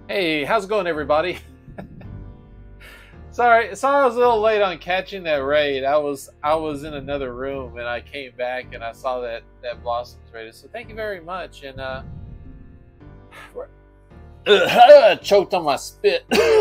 Hey, how's it going, everybody? Sorry, I was a little late on catching that raid. I was in another room and I came back and I saw that Blossom's raided. So thank you very much. And choked on my spit.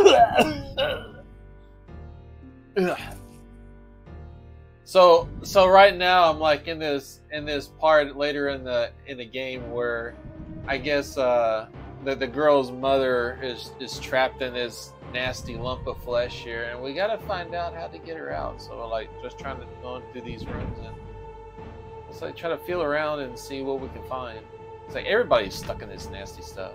So right now I'm like in this part later in the game where I guess the girl's mother is trapped in this nasty lump of flesh here, and we gotta find out how to get her out. So we're like just trying to go through these rooms and it's like try to feel around and see what we can find. It's like everybody's stuck in this nasty stuff.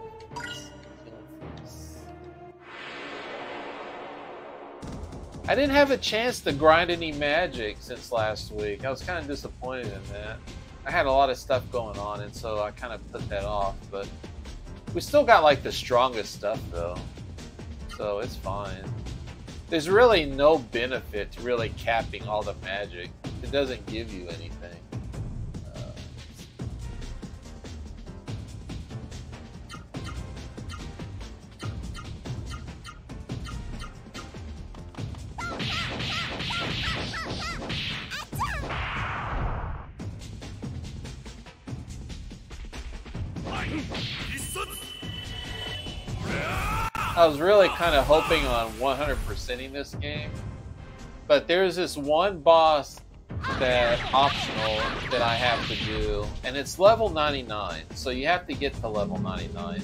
I didn't have a chance to grind any magic since last week. I was kind of disappointed in that. I had a lot of stuff going on, and so I kind of put that off, but we still got like the strongest stuff though, so it's fine. There's really no benefit to really capping all the magic. It doesn't give you anything. I was really kind of hoping on 100%ing this game, but there's this one boss that optional that I have to do, and it's level 99, so you have to get to level 99.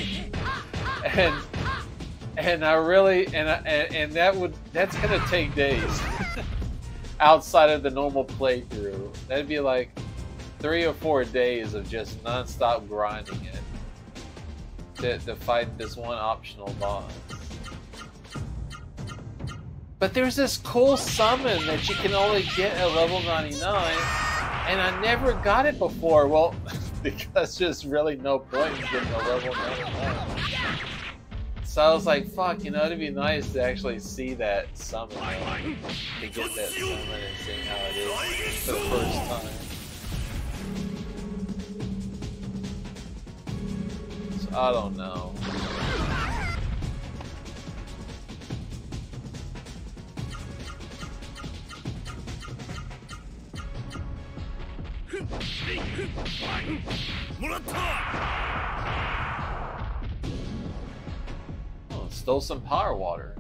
And I really and that's gonna take days outside of the normal playthrough. That'd be like 3 or 4 days of just non-stop grinding it to fight this one optional boss. But there's this cool summon that you can only get at level 99, and I never got it before. Well, because there's really no point in getting a level 99. So I was like, fuck, you know, it'd be nice to actually see that summon, to get that summon and see how it is for the first time. I don't know. Oh, stole some power water.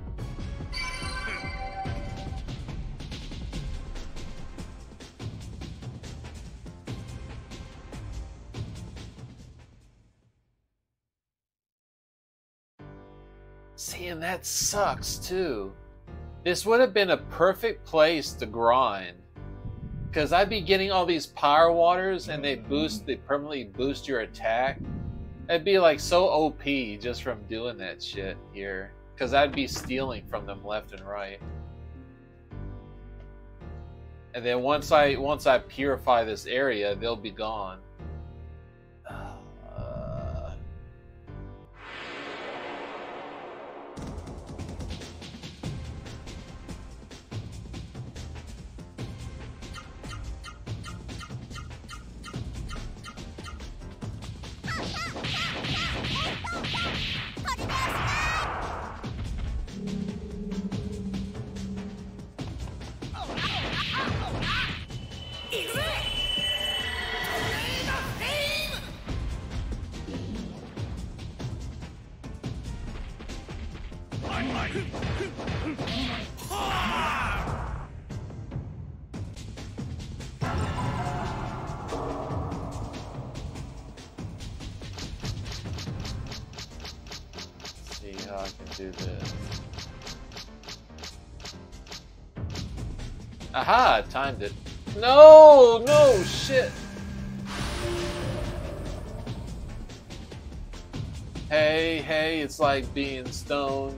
See, and that sucks too. This would have been a perfect place to grind, because I'd be getting all these power waters and they permanently boost your attack. It'd be like so OP just from doing that shit here, because I'd be stealing from them left and right. And then once I purify this area, they'll be gone. I can do this. Aha! I timed it. No! No! Shit! Hey, it's like being stoned.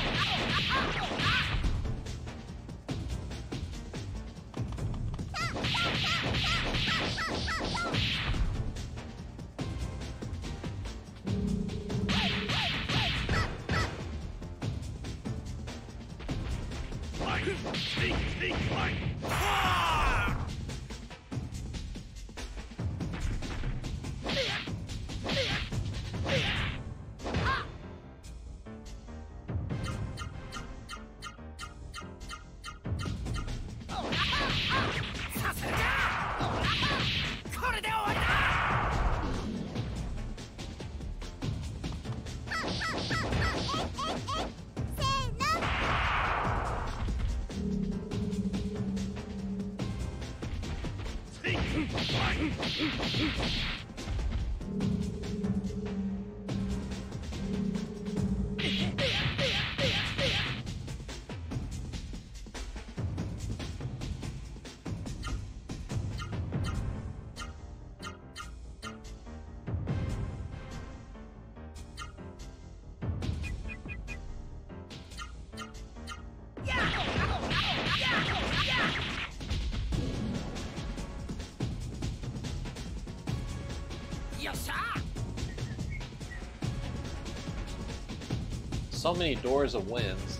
So many doors of winds.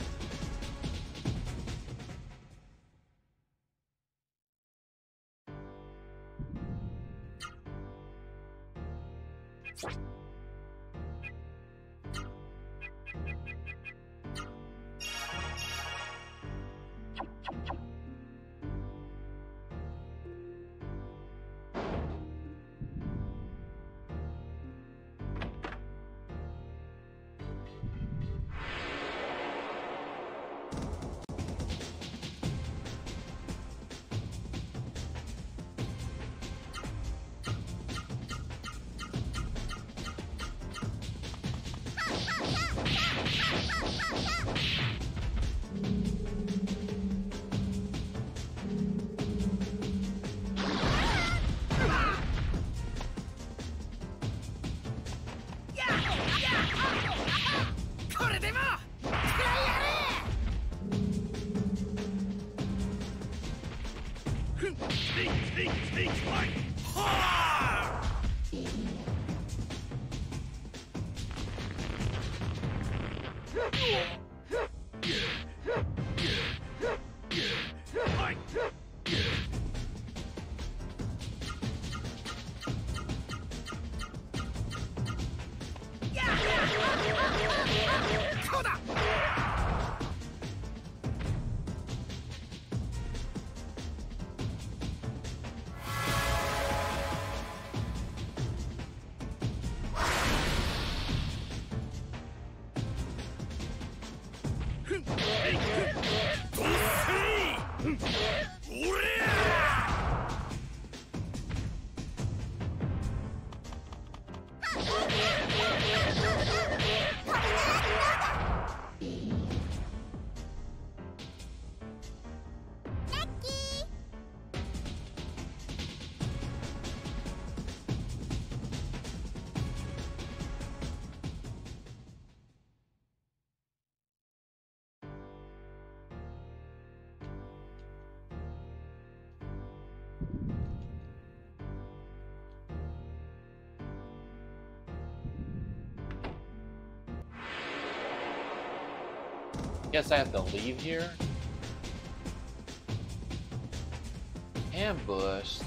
Guess I have to leave here. Ambushed.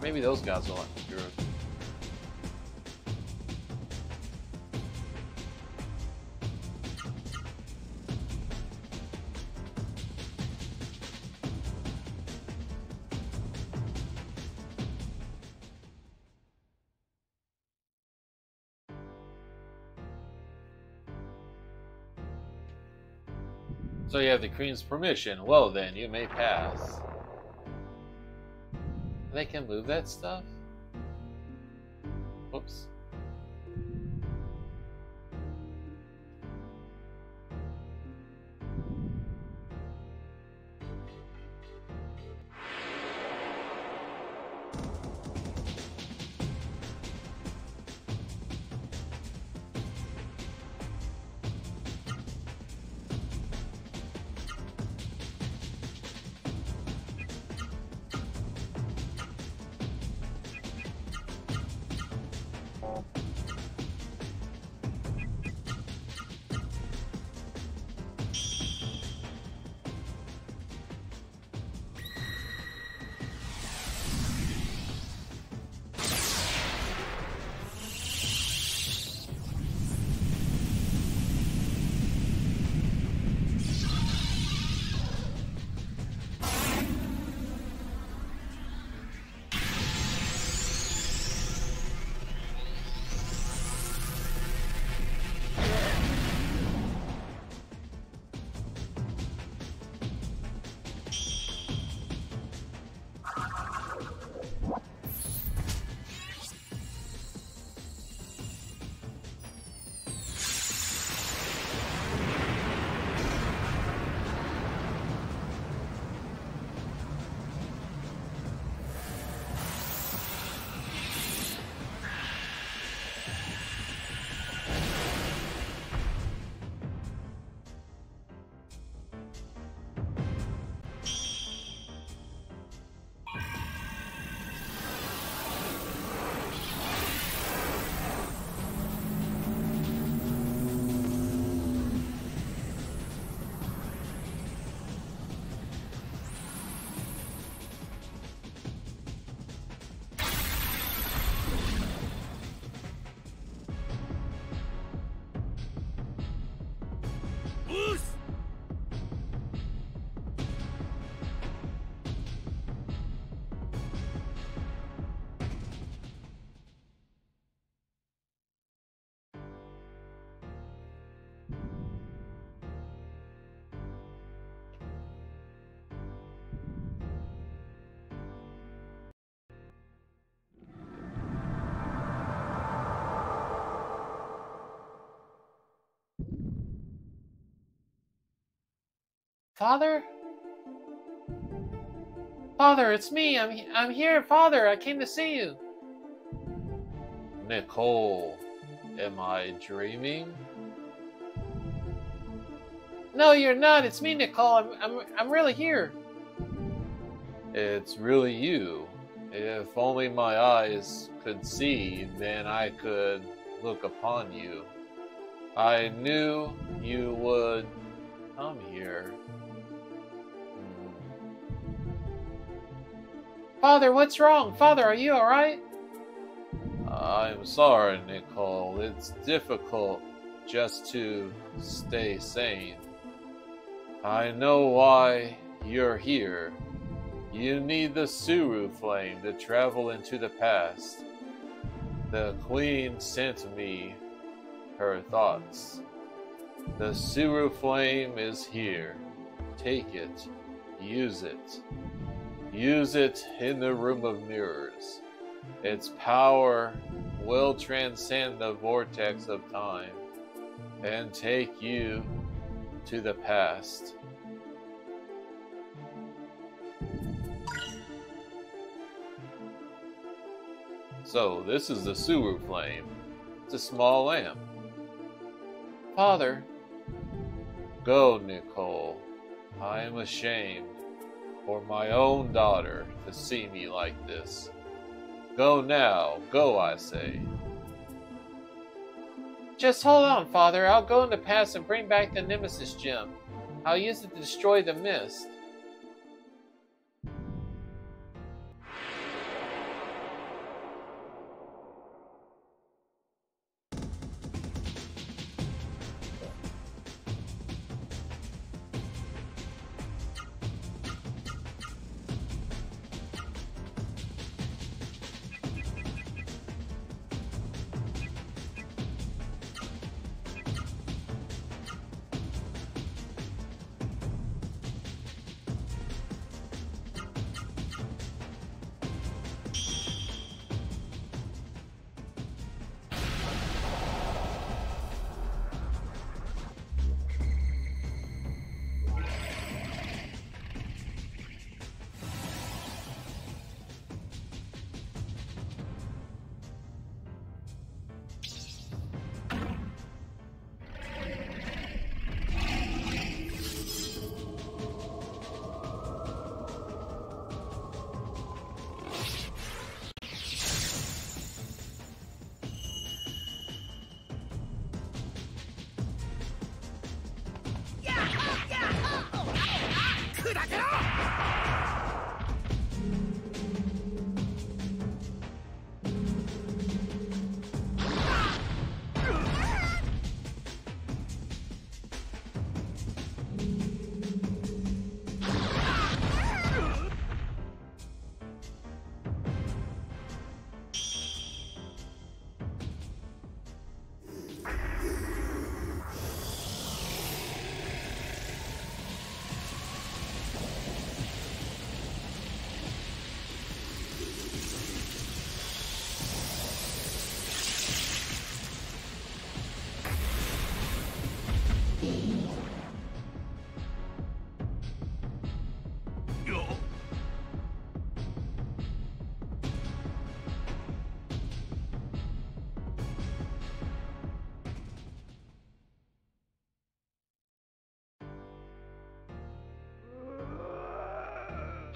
Maybe those guys will let me through. So you have the Queen's permission. Well then, you may pass. They can move that stuff? Whoops. Father? Father, it's me. I'm here, Father. I came to see you. Nicole, am I dreaming? No, you're not. It's me, Nicole. I'm really here. It's really you. If only my eyes could see, then I could look upon you. I knew you would come here. Father, what's wrong? Father, are you alright? I'm sorry, Nicole. It's difficult just to stay sane. I know why you're here. You need the Suru flame to travel into the past. The Queen sent me her thoughts. The Suru flame is here. Take it. Use it. Use it in the Room of Mirrors. Its power will transcend the vortex of time and take you to the past. So, this is the Suru flame. It's a small lamp. Father, go, Nicole. I am ashamed for my own daughter to see me like this. Go now, go, I say. Just hold on, Father. I'll go in the past and bring back the Nemesis gem. I'll use it to destroy the mist.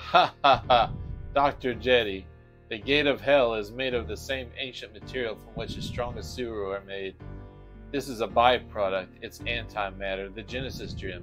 Ha ha ha! Dr. Jetty, the gate of hell is made of the same ancient material from which the strongest Suru are made. This is a byproduct. It's antimatter, the Genesis Gem.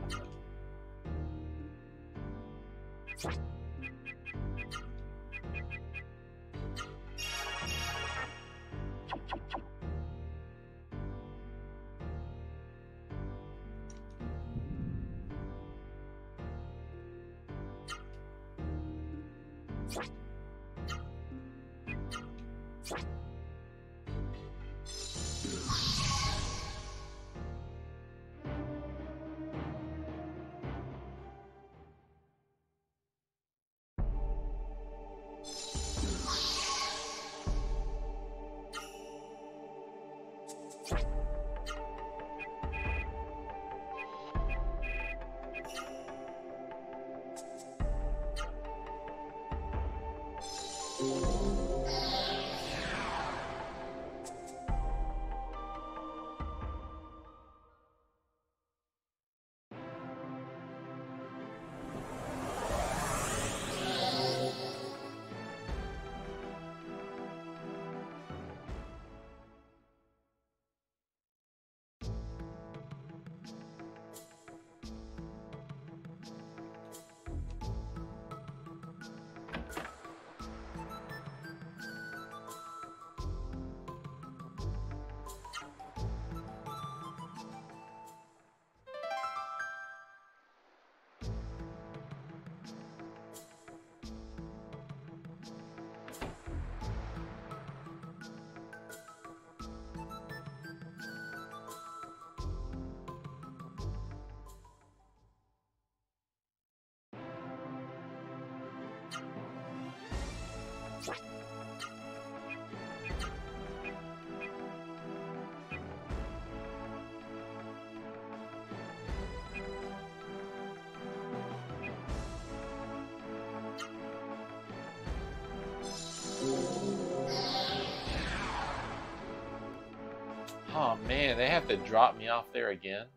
Oh man, they have to drop me off there again.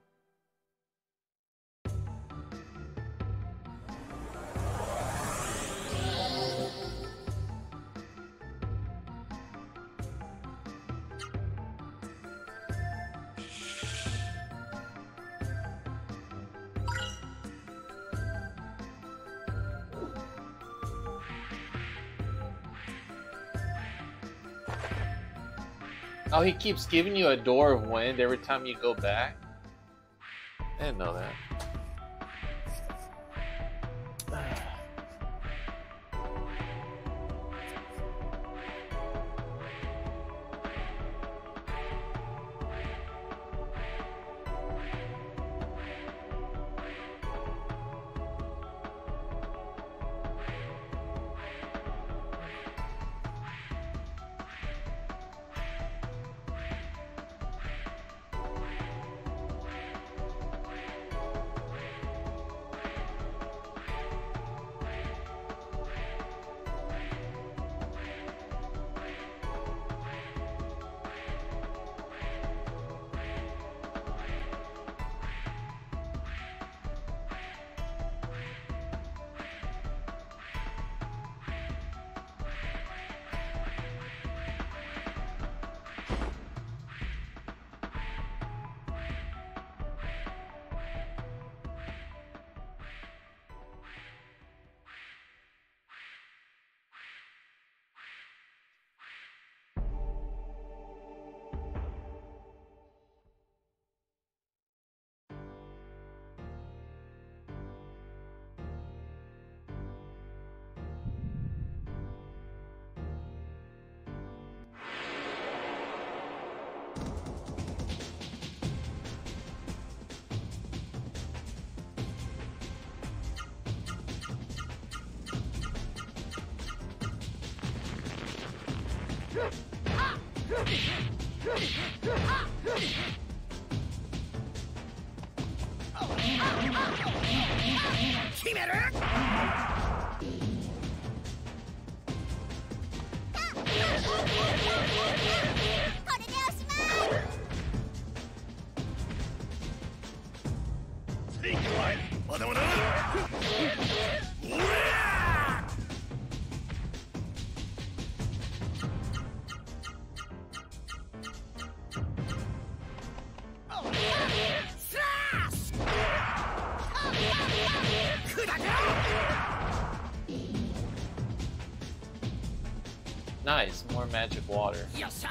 Oh, he keeps giving you a door of wind every time you go back? I didn't know that. Nice, more magic water.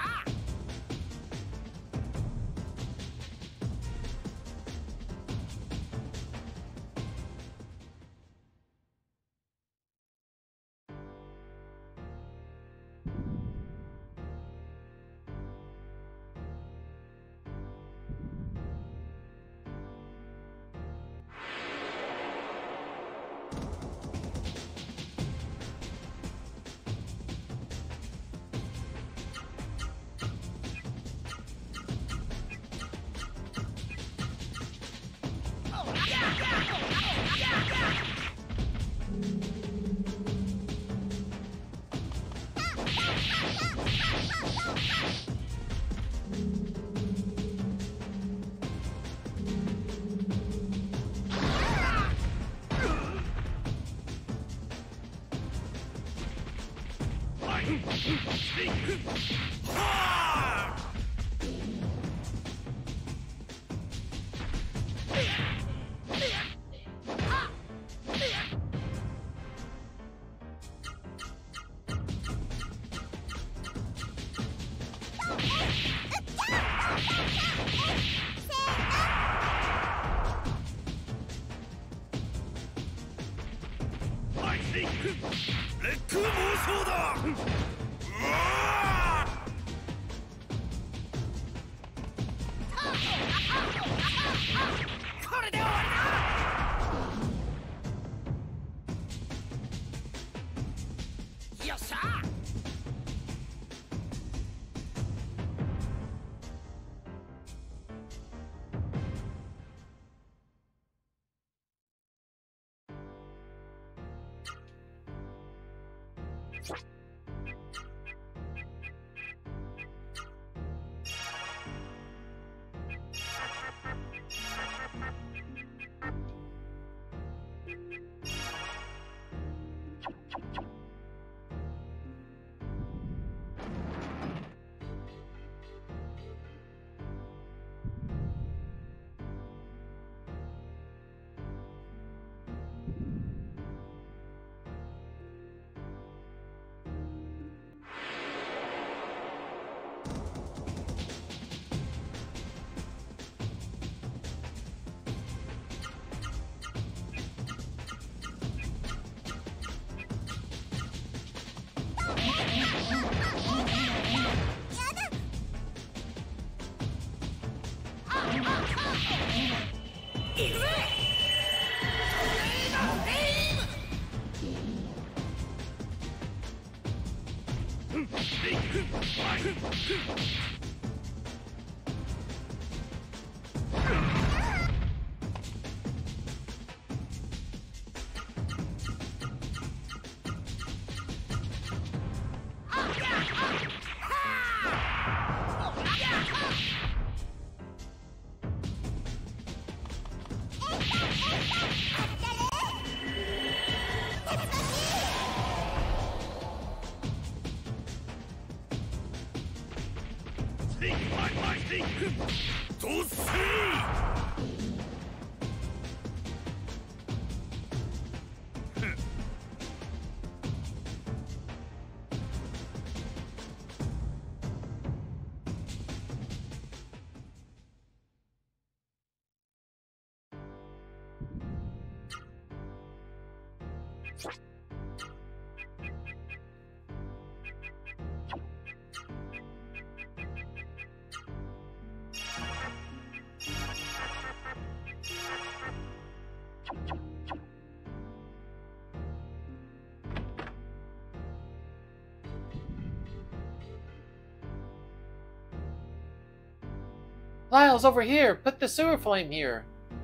Lyle's over here! Put the sewer flame here!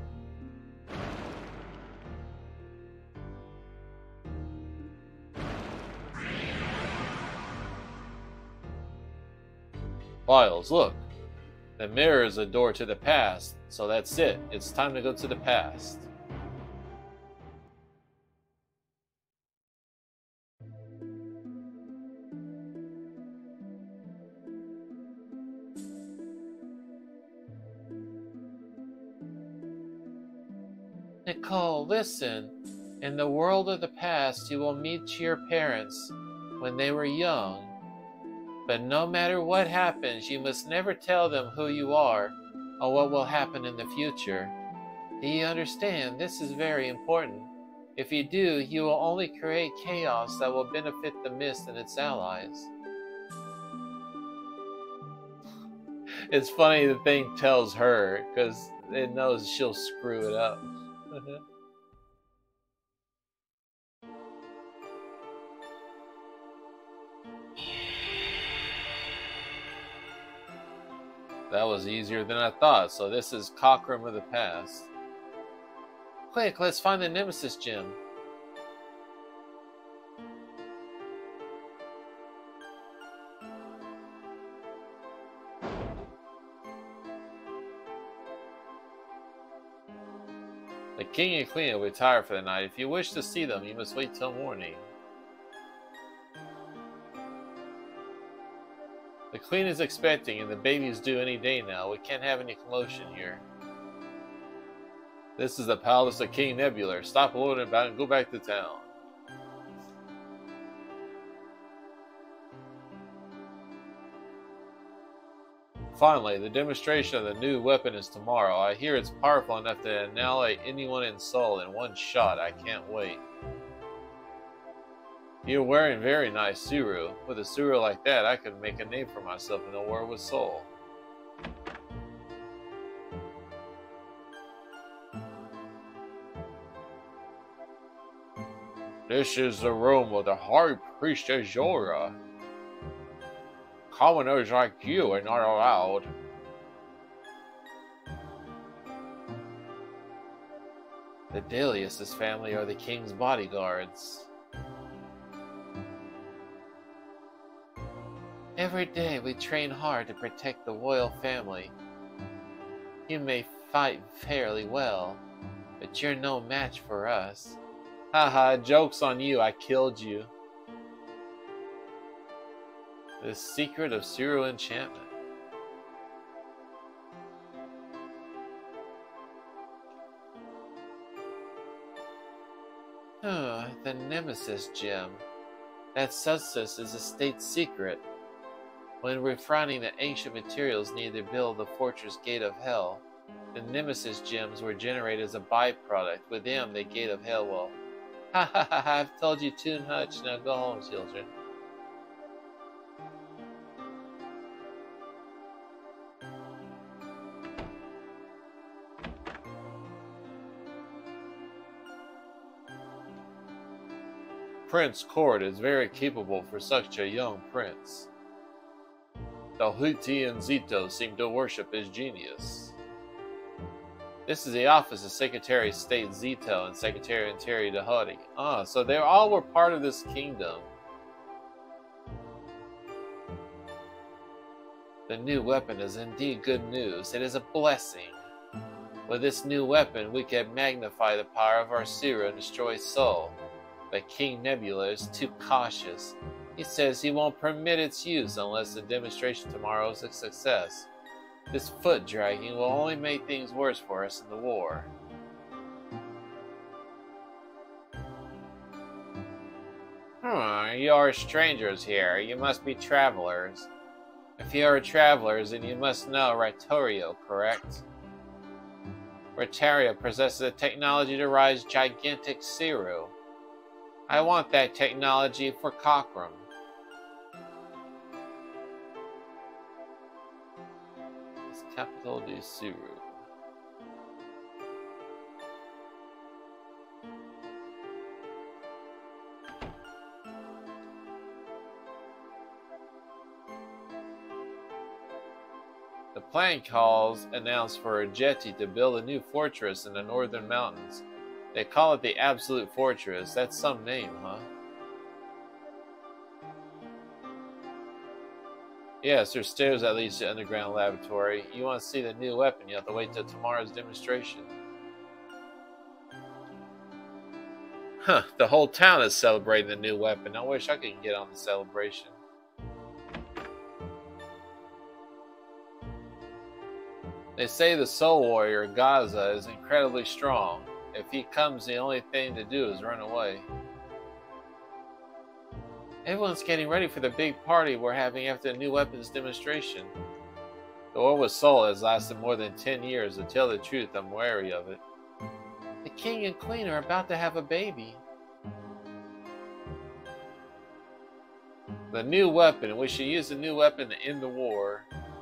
Lyles, look. The mirror is a door to the past, so that's it. It's time to go to the past. Nicole, listen. In the world of the past, you will meet your parents when they were young. But no matter what happens, you must never tell them who you are or what will happen in the future. Do you understand? This is very important. If you do, you will only create chaos that will benefit the Mist and its allies. It's funny the thing tells her because it knows she'll screw it up. That was easier than I thought, so this is Cockrum of the past. Quick, let's find the Nemesis gem. The king and queen will retire for the night. If you wish to see them, you must wait till morning. The queen is expecting, and the baby is due any day now. We can't have any commotion here. This is the palace of King Nebular. Stop loitering about and go back to town. Finally, the demonstration of the new weapon is tomorrow. I hear it's powerful enough to annihilate anyone in Seoul in one shot. I can't wait. You're wearing very nice Suru. With a Suru like that, I could make a name for myself in the war with Seoul. This is the room of the High Priest Azora. Commoners like you are not allowed. The Delius' family are the king's bodyguards. Every day we train hard to protect the royal family. You may fight fairly well, but you're no match for us. Haha, joke's on you, I killed you. The secret of Suru enchantment. The Nemesis gem. That substance is a state secret. When refining the ancient materials needed to build the fortress Gate of Hell, the Nemesis gems were generated as a byproduct. With them, the Gate of Hell will... Ha ha ha, I've told you too much. Now go home, children. Prince Cord is very capable for such a young prince. The Huti and Zito seem to worship his genius. This is the office of Secretary of State Zito and Secretary of Interior Dahodi. So they all were part of this kingdom. The new weapon is indeed good news. It is a blessing. With this new weapon, we can magnify the power of our Suru and destroy Seoul. But King Nebula is too cautious. He says he won't permit its use unless the demonstration tomorrow is a success. This foot dragging will only make things worse for us in the war. You are strangers here. You must be travelers. If you are travelers, then you must know Ratorio, correct? Ratario possesses the technology to rise gigantic Suru. I want that technology for Cockrum. It's capital de Suru. The plan calls announced for a jetty to build a new fortress in the northern mountains. They call it the Absolute Fortress. That's some name, huh? Yes, there's stairs that leads to the underground laboratory. You want to see the new weapon, you have to wait till tomorrow's demonstration. The whole town is celebrating the new weapon. I wish I could get on the celebration. They say the Soul Warrior, Gaza, is incredibly strong. If he comes, the only thing to do is run away. Everyone's getting ready for the big party we're having after the new weapons demonstration. The war with Seoul has lasted more than 10 years. To tell the truth, I'm wary of it. The king and queen are about to have a baby. The new weapon. We should use the new weapon to end the war.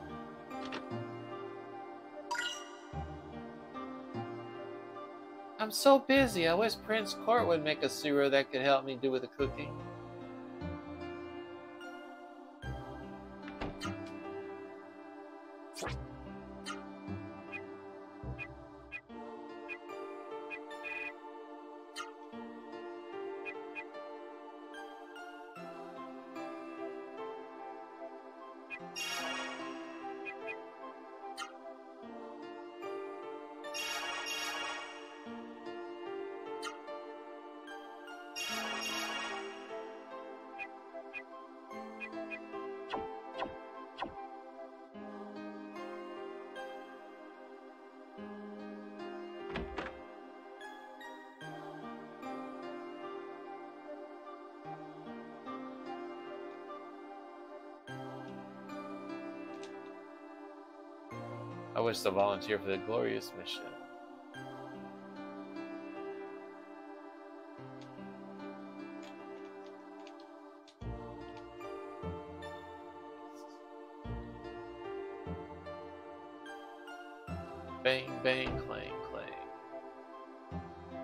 I'm so busy. I wish Prince Court would make a cereal that could help me do with the cooking. I wish to volunteer for the glorious mission. Bang, bang, clang, clang.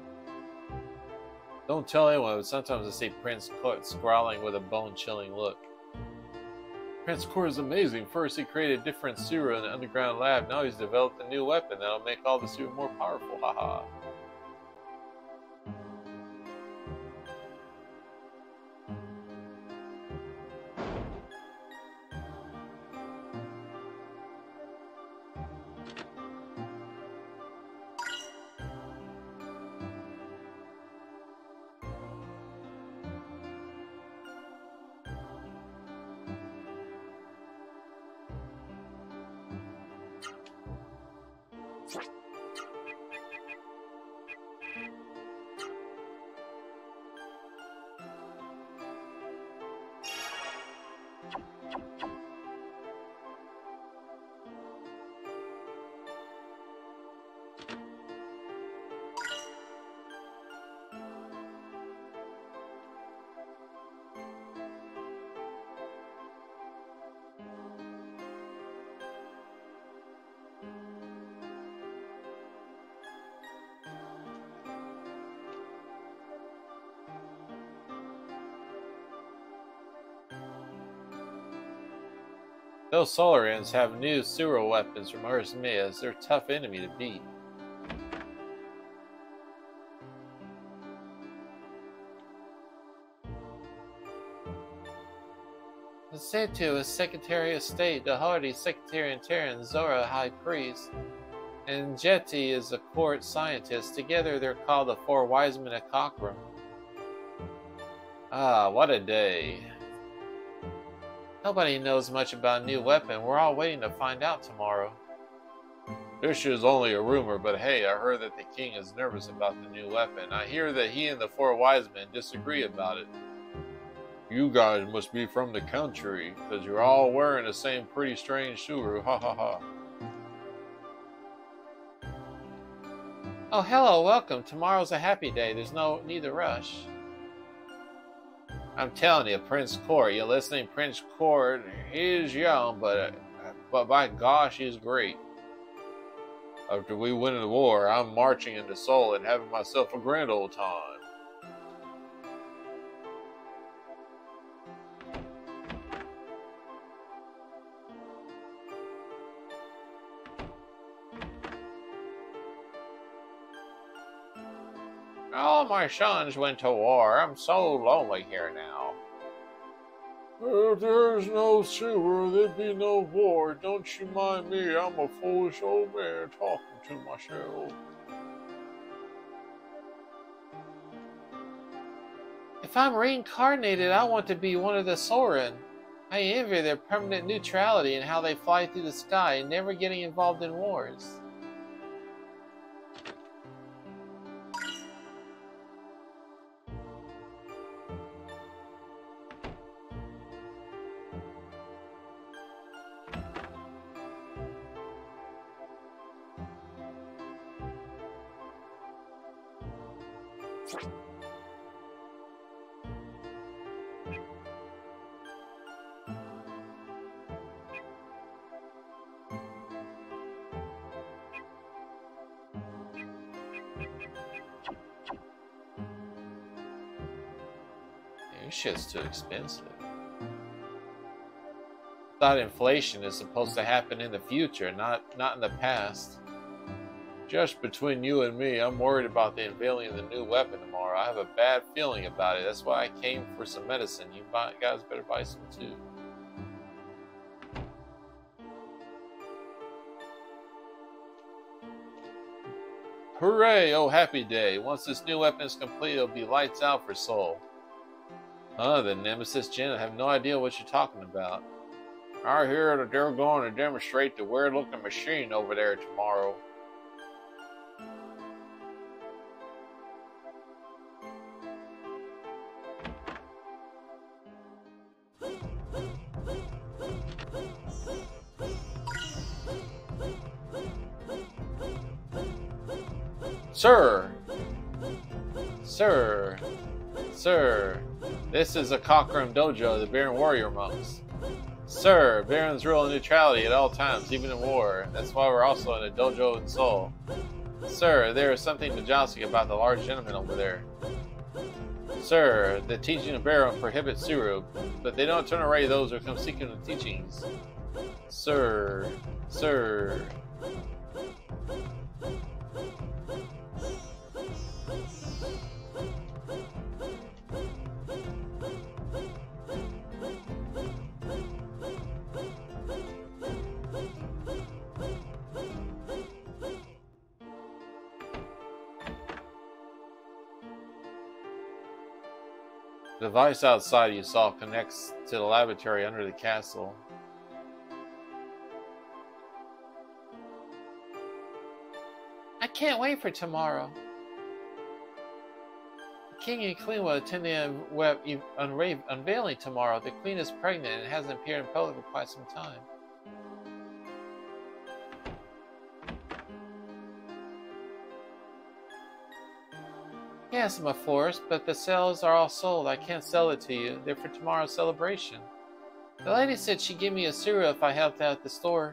Don't tell anyone, but sometimes I see Prince Court scrawling with a bone-chilling look. Prince Court is amazing. First, he created different cereal in the underground lab. Now he's developed a new weapon that'll make all the cereal more powerful. Haha. Those Solarians have new cereal weapons from SNES. They're a tough enemy to beat. The Tues, Secretary of State, the Hardy, Secretary of Terran, Zora, High Priest, and Jetty is a court scientist. Together they're called the Four Wise Men of Cockrum. Ah, what a day. Nobody knows much about a new weapon. We're all waiting to find out tomorrow. This is only a rumor, but hey, I heard that the king is nervous about the new weapon. I hear that he and the Four Wise Men disagree about it. You guys must be from the country, because you're all wearing the same pretty strange suru. Ha ha ha. Oh, hello, welcome. Tomorrow's a happy day. There's no need to rush. I'm telling you, Prince Court, you listening? Prince Court, he's young, but by gosh, he's great. After we win the war, I'm marching into Seoul and having myself a grand old time. All my sons went to war. I'm so lonely here now. If there's no sewer, there'd be no war. Don't you mind me, I'm a foolish old man talking to myself. If I'm reincarnated, I want to be one of the Soren. I envy their permanent neutrality and how they fly through the sky, never getting involved in wars. Your shit's too expensive. Thought inflation is supposed to happen in the future, not in the past. Just between you and me, I'm worried about the unveiling of the new weapon tomorrow. I have a bad feeling about it. That's why I came for some medicine. You guys better buy some too. Hooray! Oh, happy day. Once this new weapon is complete, it'll be lights out for Soul. The Nemesis Gen, I have no idea what you're talking about. I hear that they're going to demonstrate the weird-looking machine over there tomorrow. Sir! Sir! Sir! This is a Cockrum Dojo of the Baron Warrior Monks. Sir, Barons rule neutrality at all times, even in war. That's why we're also in a dojo in Seoul. Sir, there is something Najasi about the large gentleman over there. Sir, the teaching of Baron prohibits Suru, but they don't turn away those who come seeking the teachings. Sir, sir. The device outside you saw connects to the laboratory under the castle. I can't wait for tomorrow. The King and Queen will attend the unveiling tomorrow. The Queen is pregnant and hasn't appeared in public for quite some time. Yes, I'm a florist, but the sales are all sold. I can't sell it to you. They're for tomorrow's celebration. The lady said she'd give me a cereal if I helped out at the store.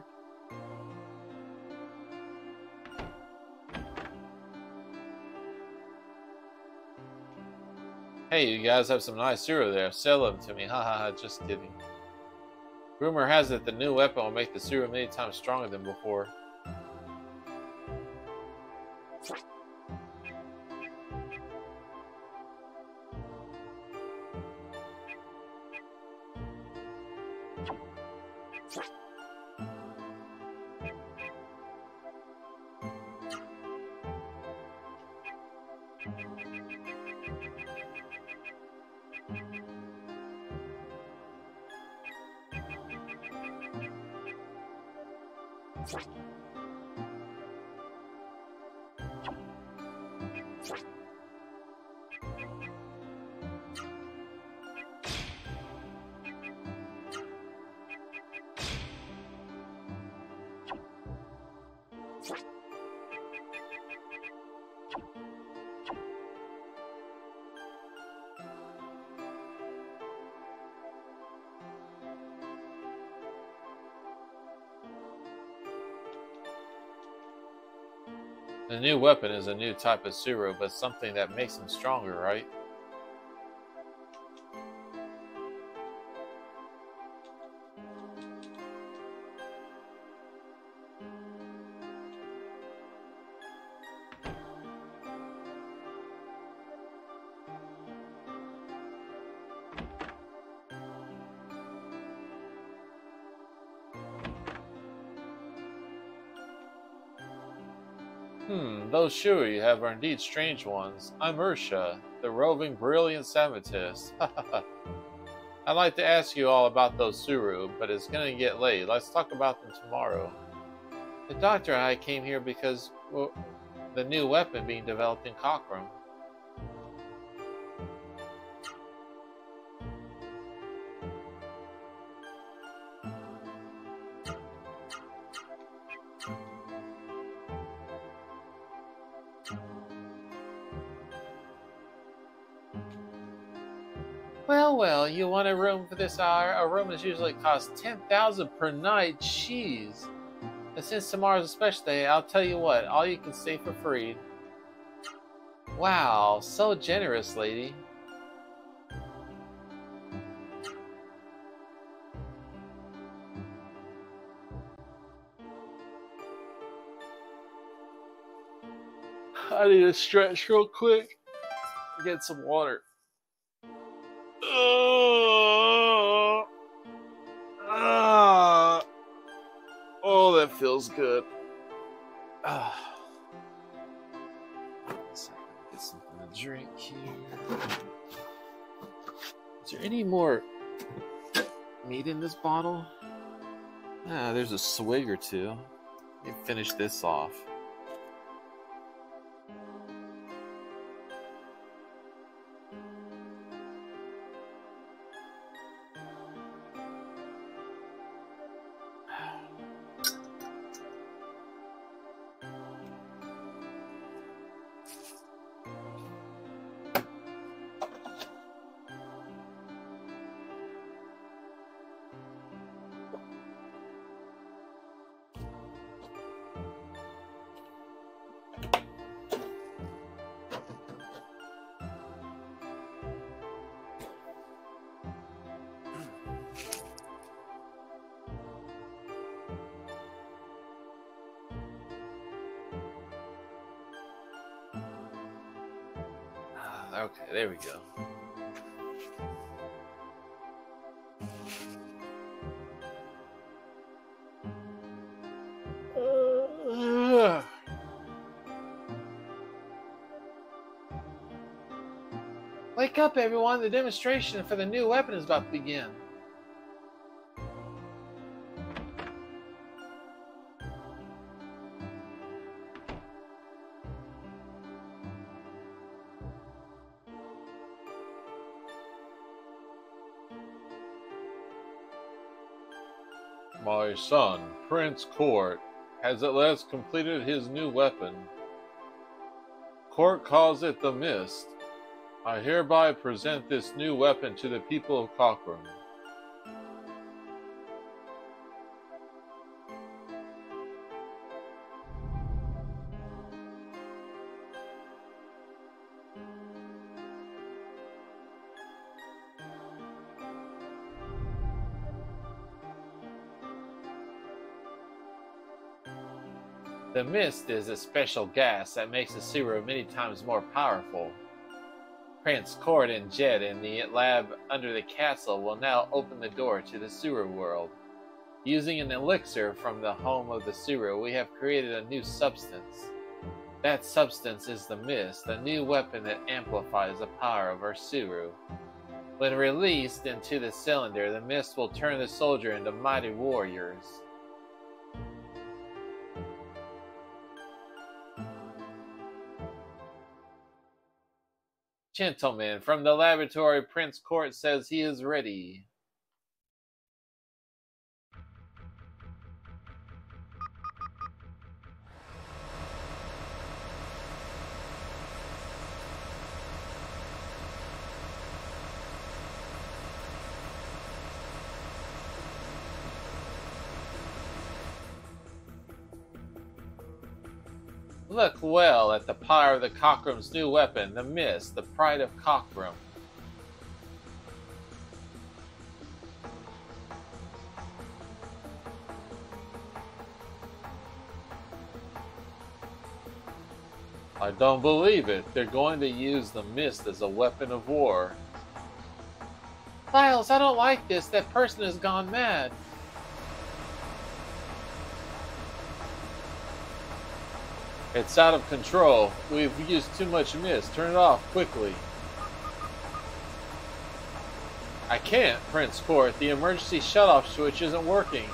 Hey, you guys have some nice cereal there. Sell them to me. Ha ha ha, just kidding. Rumor has it the new weapon will make the cereal many times stronger than before. The new weapon is a new type of Suru, but something that makes him stronger, right? Those Shui you have are indeed strange ones. I'm Ursha, the roving brilliant Samatist. I'd like to ask you all about those Suru, but it's gonna get late. Let's talk about them tomorrow. The doctor and I came here because, well, the new weapon being developed in Cockrum. Well, well, you want a room for this hour? A room is usually costs 10,000 per night. Jeez. And since tomorrow's a special day, I'll tell you what, all you can stay for free. Wow, so generous, lady. I need to stretch real quick. Get some water. Oh, that feels good. Let's get something to drink here. Is there any more meat in this bottle? Ah, there's a swig or two. Let me finish this off. Okay, there we go. Wake up, everyone! The demonstration for the new weapon is about to begin. My son, Prince Court, has at last completed his new weapon. Court calls it the Mist. I hereby present this new weapon to the people of Cockrum. The mist is a special gas that makes the sewer many times more powerful. Prince Court and Jed in the lab under the castle will now open the door to the sewer world. Using an elixir from the home of the sewer, we have created a new substance. That substance is the mist, a new weapon that amplifies the power of our sewer. When released into the cylinder, the mist will turn the soldier into mighty warriors. Gentlemen, from the laboratory, Prince Court says he is ready. Look well at the power of the Cockrum's new weapon, the Mist, the pride of Cockrum. I don't believe it. They're going to use the Mist as a weapon of war. Files, I don't like this. That person has gone mad. It's out of control. We've used too much mist. Turn it off quickly. I can't, Prince Court. The emergency shutoff switch isn't working.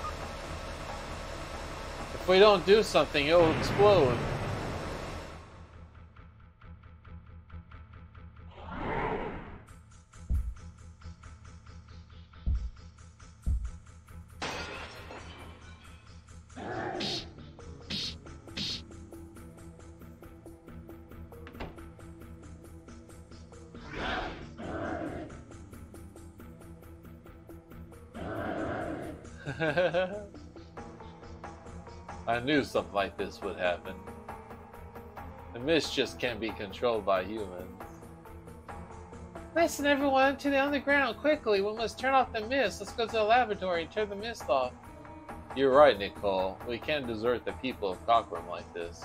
If we don't do something, it will explode. I knew something like this would happen. The mist just can't be controlled by humans. Let's send everyone to the underground quickly. We must turn off the mist. Let's go to the laboratory and turn the mist off. You're right, Nicole. We can't desert the people of Cockrum like this.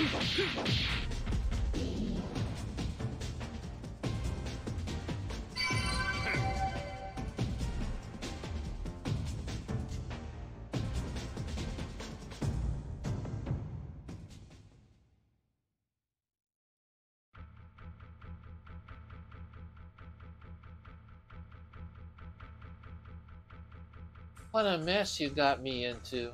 What a mess you got me into.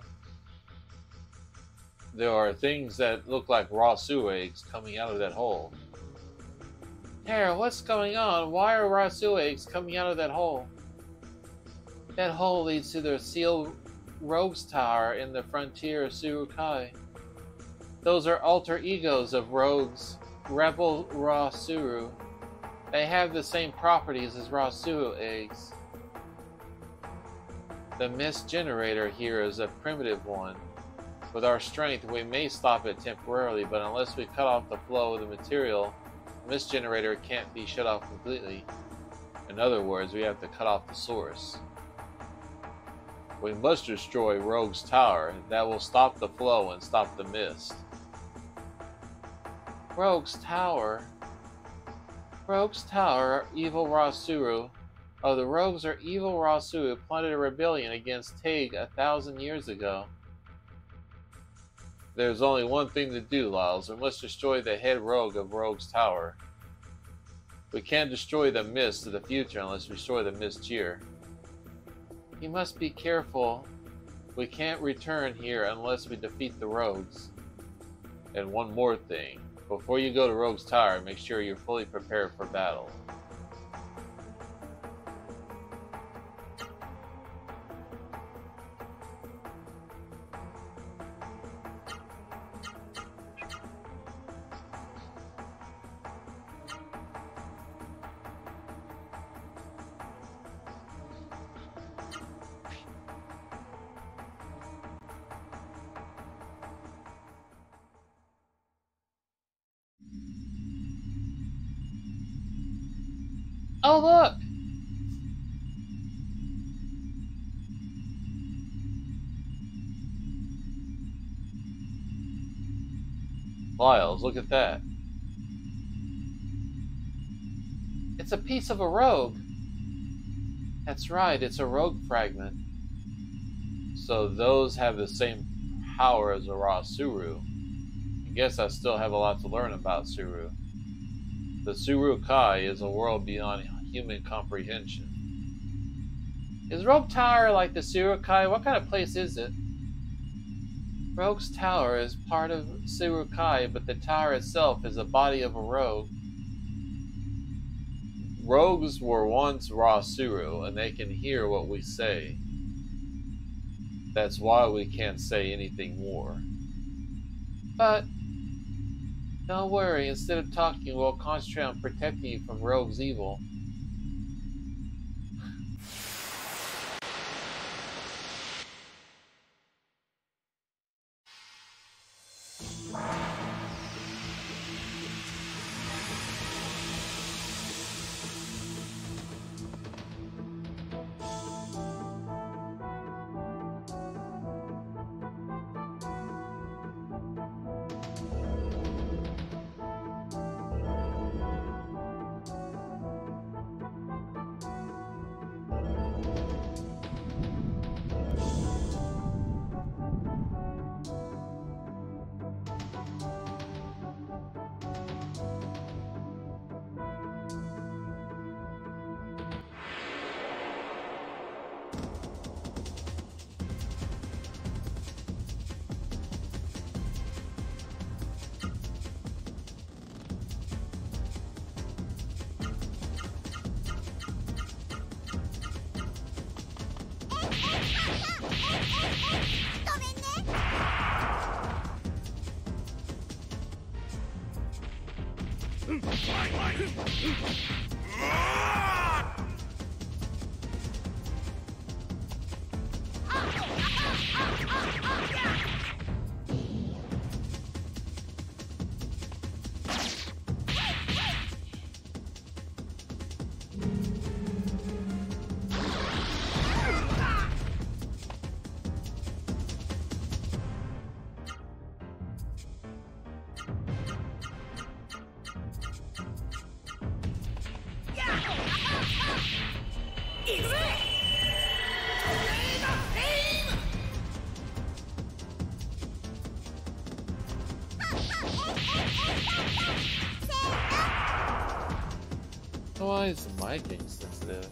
There are things that look like raw sewer eggs coming out of that hole. Tara, what's going on? Why are raw sewer eggs coming out of that hole? That hole leads to the sealed rogues tower in the frontier of Surukai. Those are alter egos of rogues, Rebel Raw Suru. They have the same properties as raw sewer eggs. The mist generator here is a primitive one. With our strength, we may stop it temporarily, but unless we cut off the flow of the material, the mist generator can't be shut off completely. In other words, we have to cut off the source. We must destroy Rogue's Tower. That will stop the flow and stop the mist. Rogue's Tower? Rogue's Tower, evil Rasuru. Oh, the rogues are evil Rasuru who plotted a rebellion against Taig 1,000 years ago. There's only one thing to do, Lyles. We must destroy the head rogue of Rogue's Tower. We can't destroy the mist of the future unless we destroy the mist here. You must be careful. We can't return here unless we defeat the rogues. And one more thing. Before you go to Rogue's Tower, make sure you're fully prepared for battle. Oh, look! Lyles, look at that. It's a piece of a rogue. That's right, it's a rogue fragment. So those have the same power as a raw Suru. I guess I still have a lot to learn about Suru. The Surukai is a world beyond human comprehension. Is Rogue Tower like the Surukai? What kind of place is it? Rogue's Tower is part of Surukai, but the tower itself is a body of a rogue. Rogues were once raw Suru, and they can hear what we say. That's why we can't say anything more. But don't worry, instead of talking, we'll concentrate on protecting you from Rogue's evil. Why is the mic getting sensitive?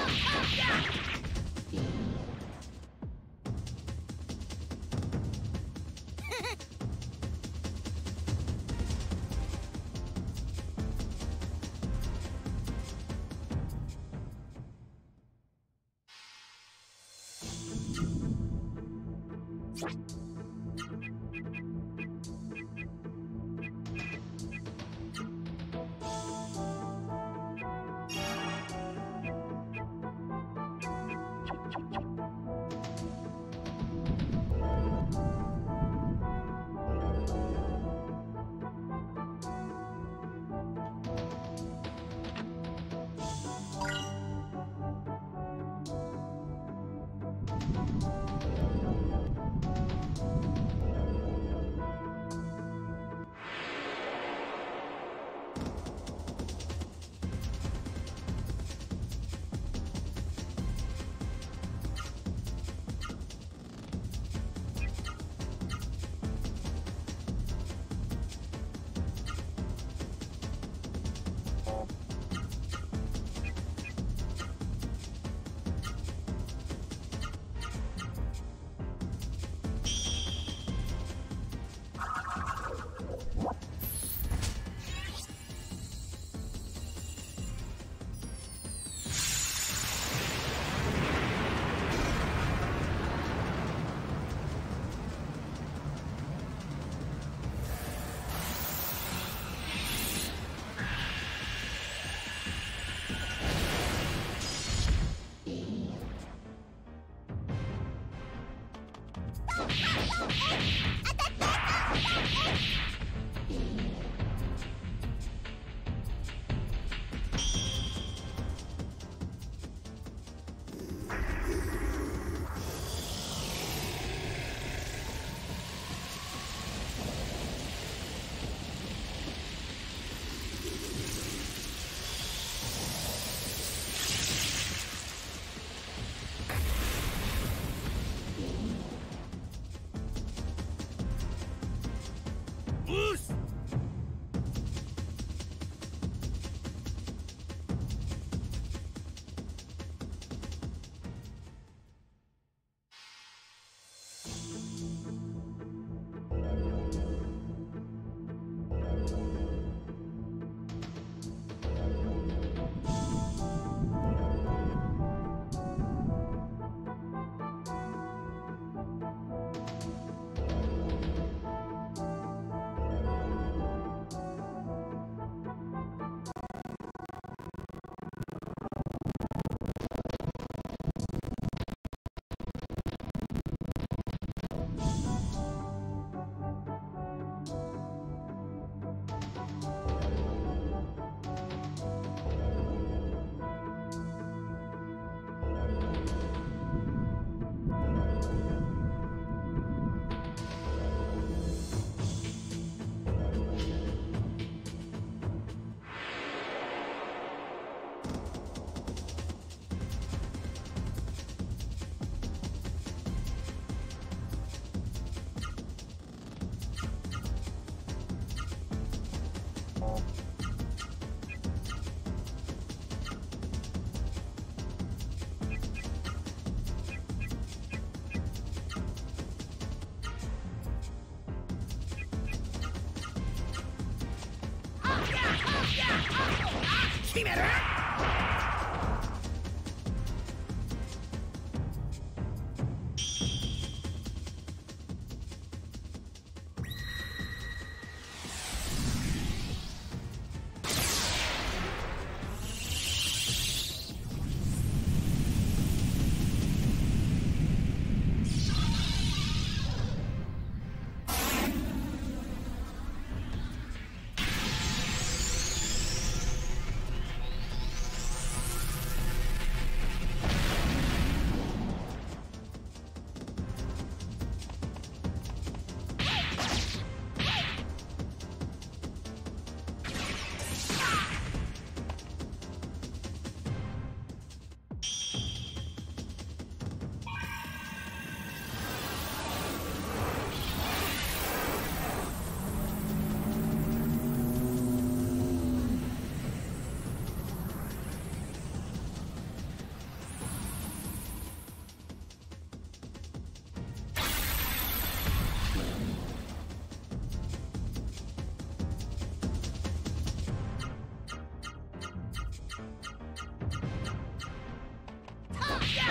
決める。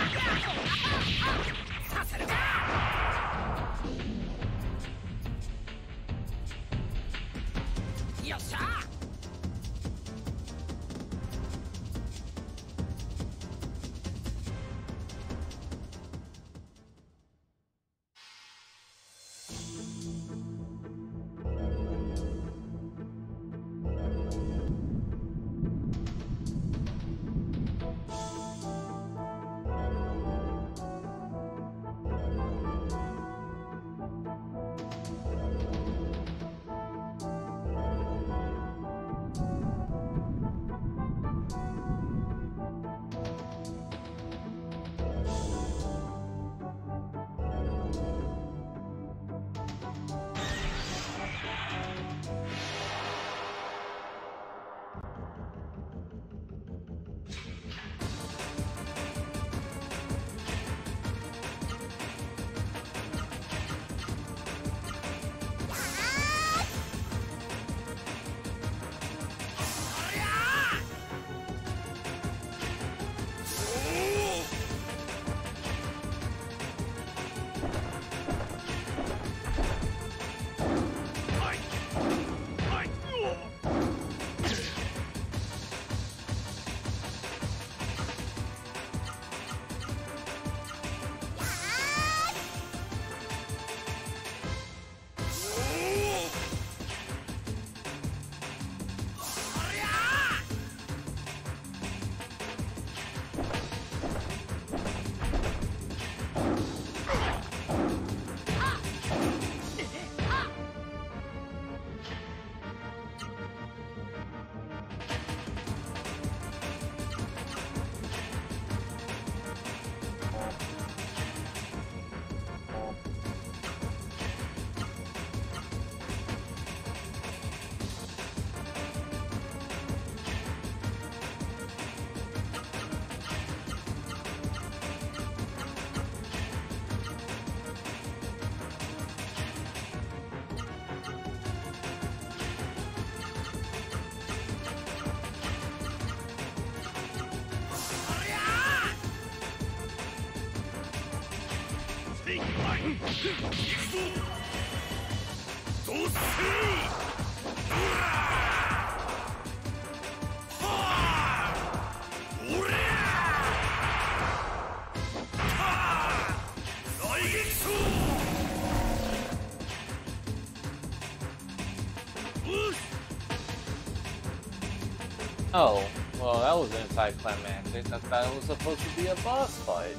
Oh, well, that was anticlimactic. I thought it was supposed to be a boss fight.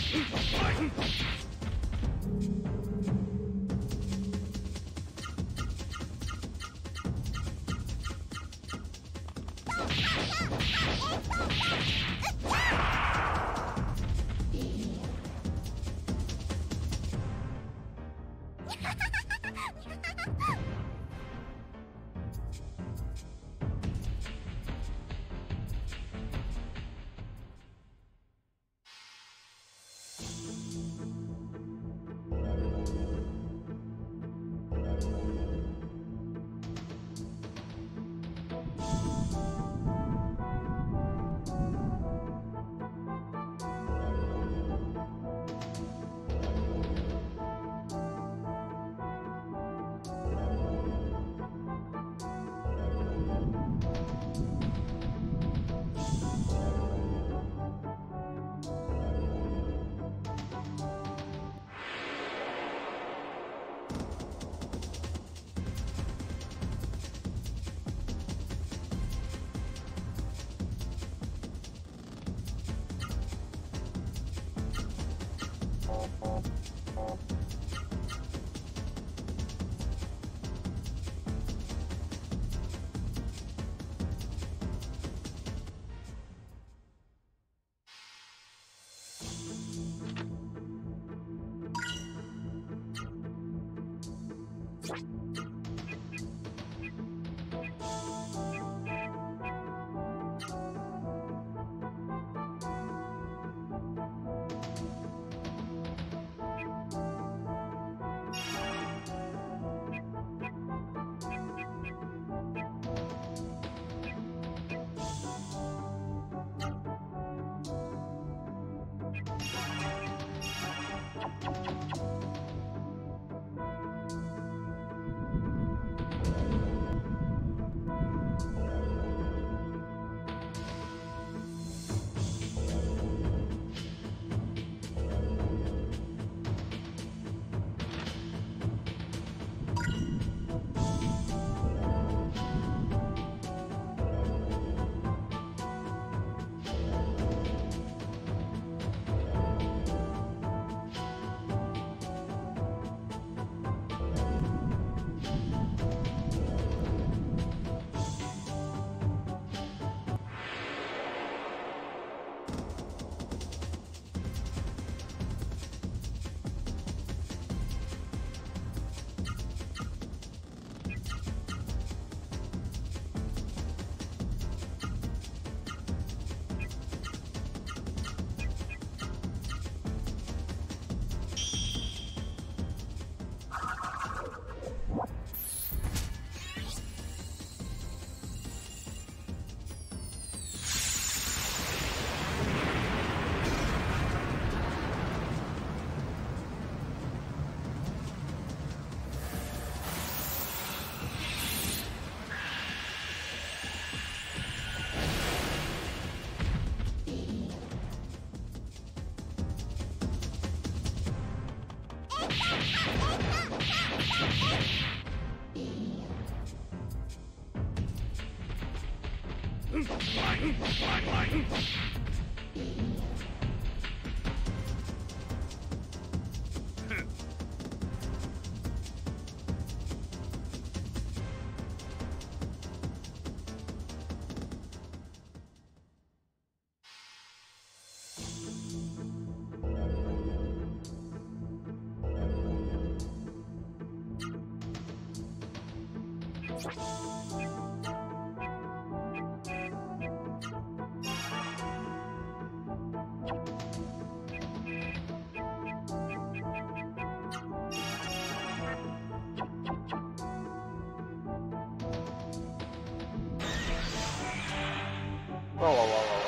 Whoa, whoa, whoa, whoa, whoa.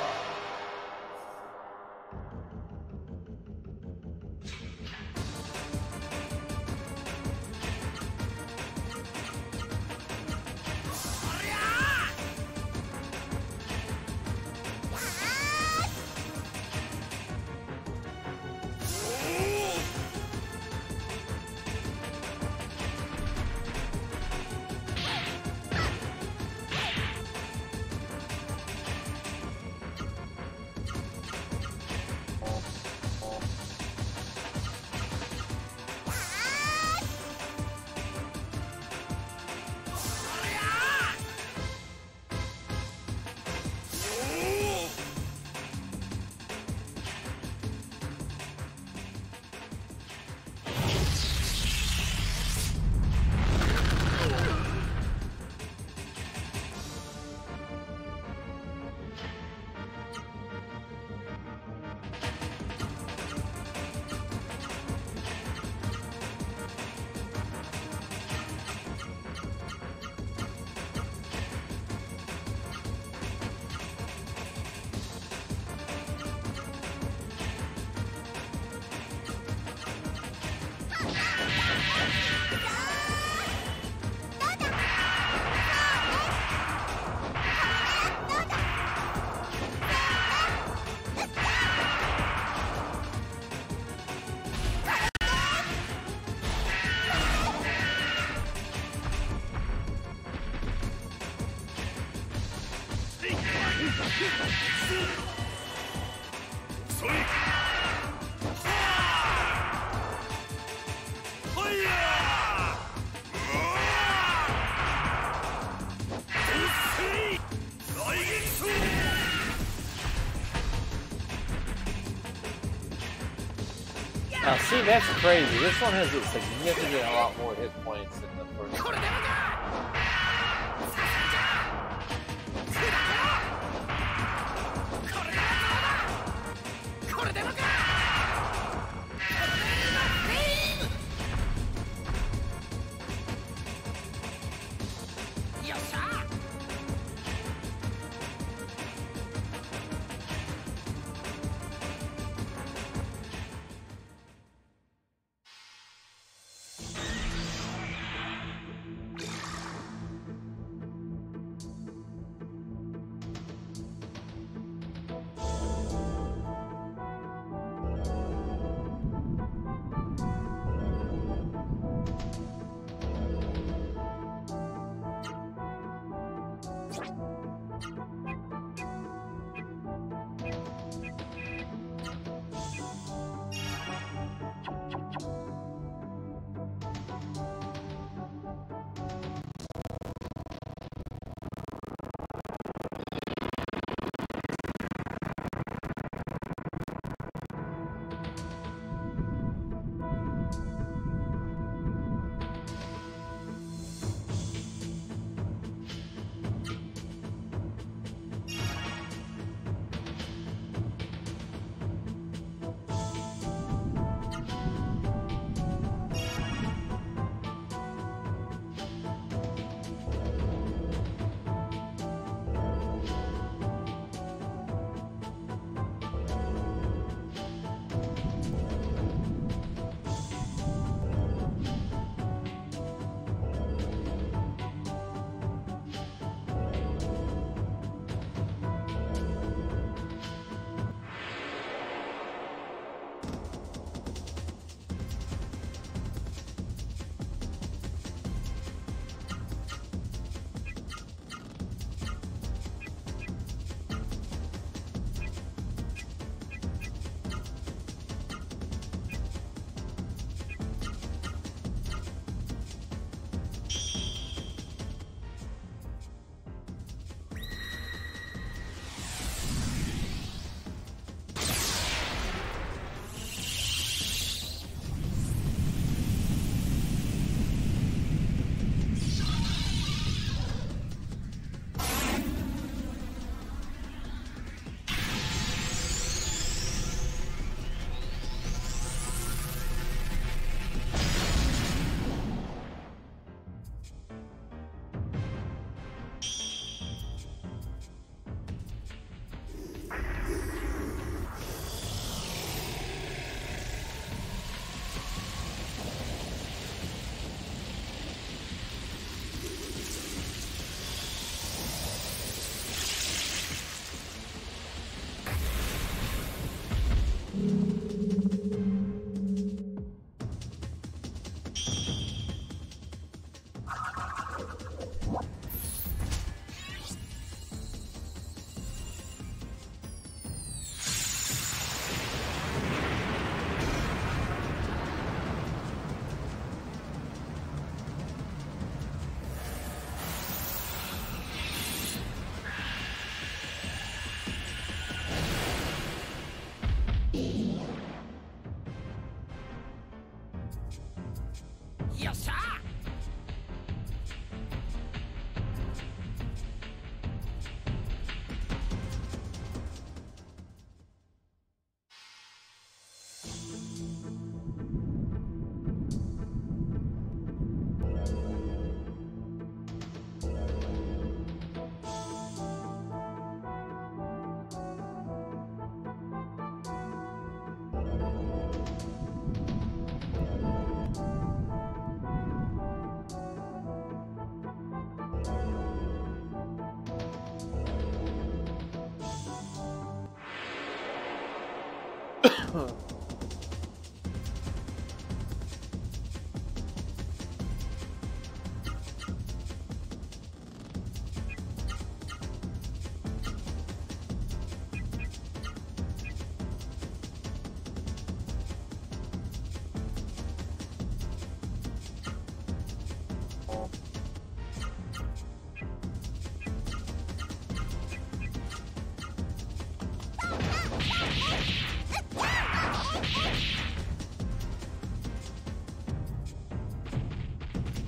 Now, see, that's crazy. This one has a significantly a lot more hit points than the first one.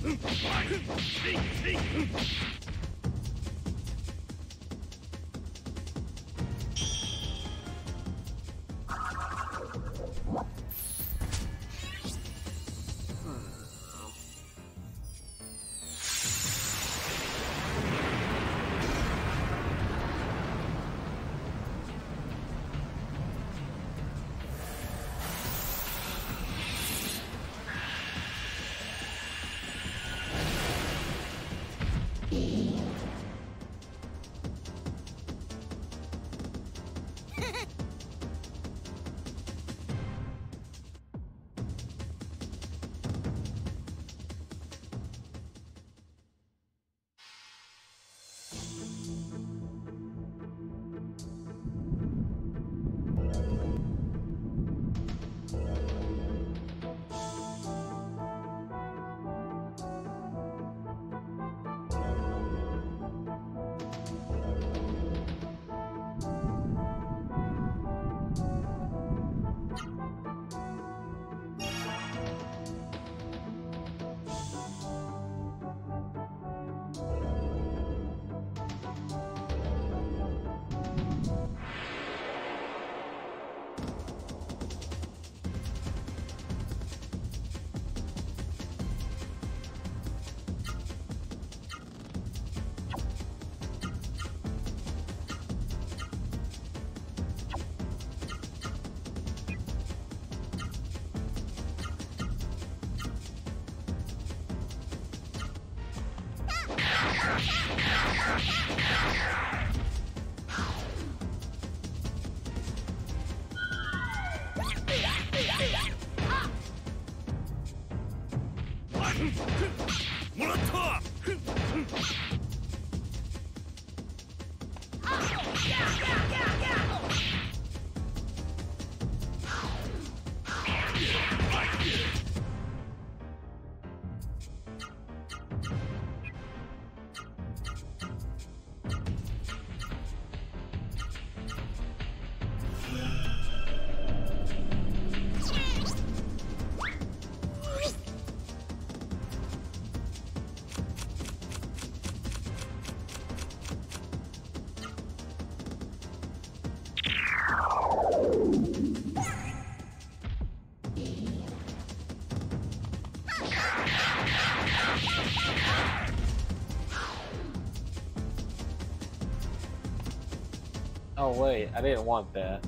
Oh wait, I didn't want that.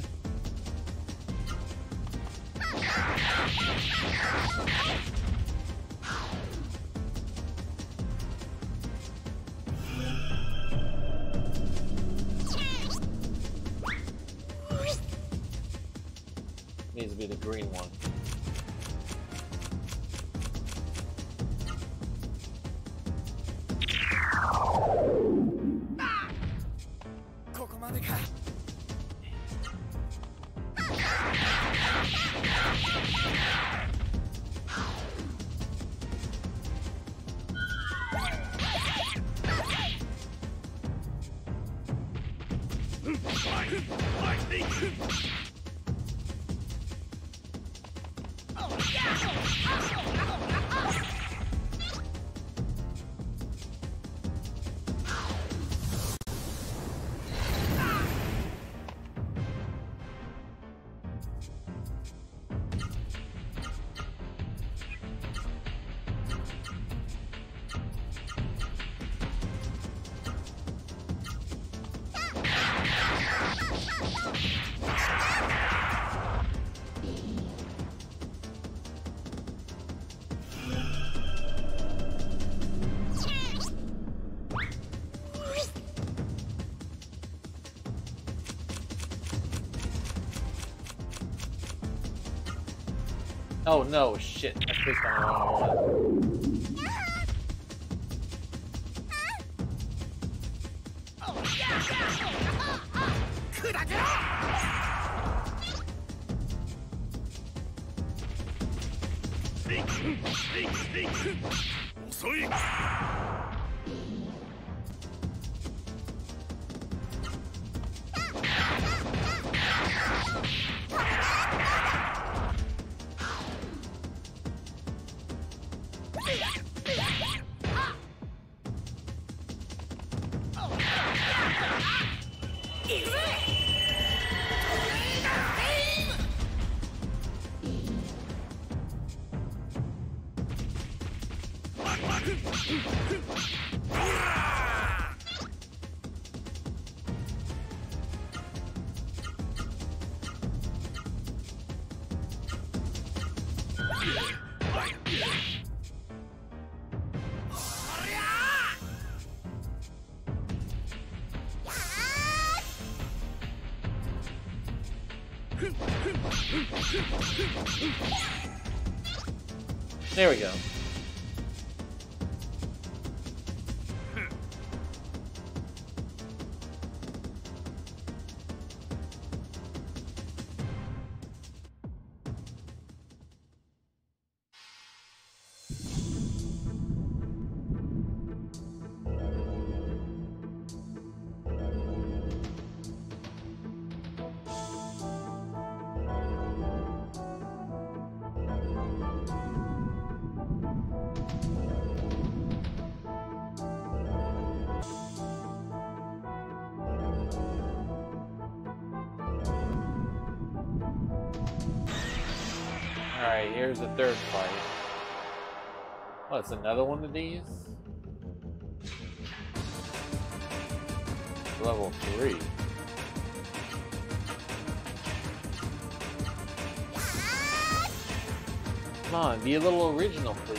Needs to be the green one. Oh no, shit. I clicked on the wrong one. There we go. Alright, here's the third fight. Oh, it's another one of these? Level 3. Come on, be a little original, please.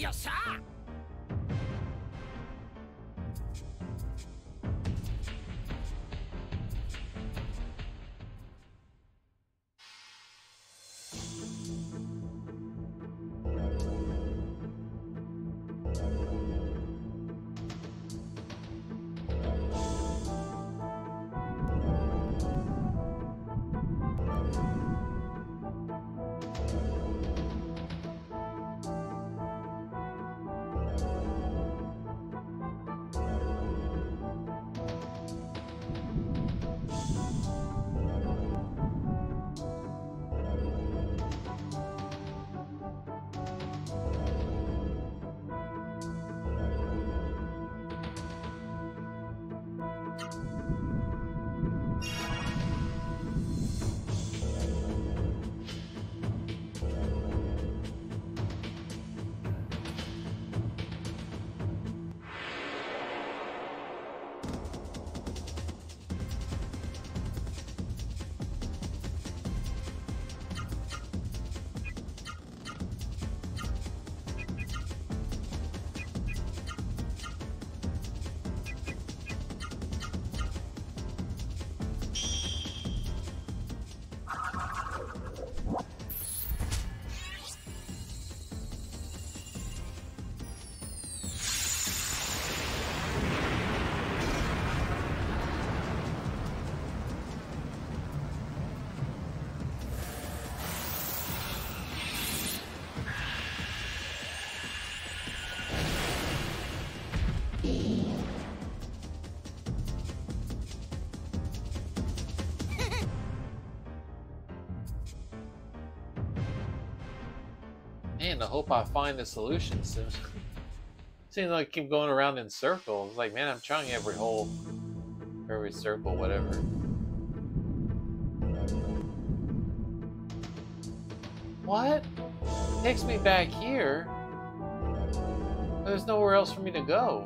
Man, I hope I find the solution soon. Seems like I keep going around in circles. Like, man, I'm trying every hole, every circle, whatever. What? Takes me back here? There's nowhere else for me to go.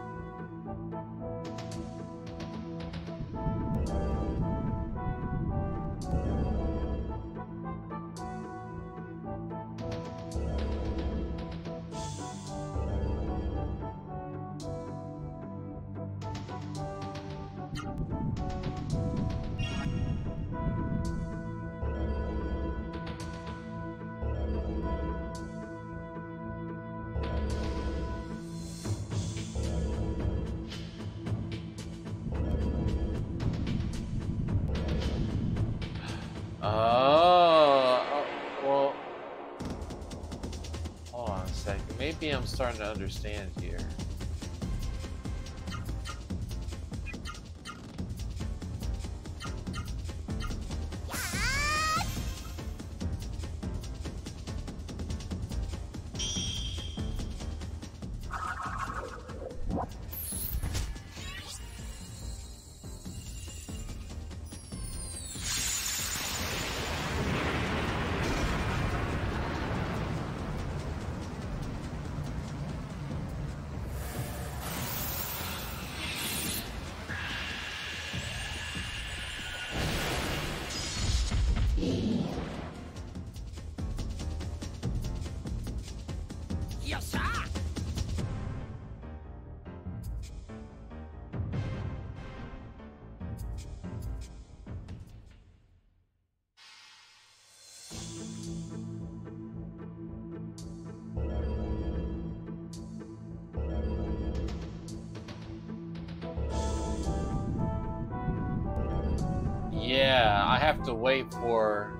Well, hold on a second. Maybe I'm starting to understand here. Yeah, I have to wait for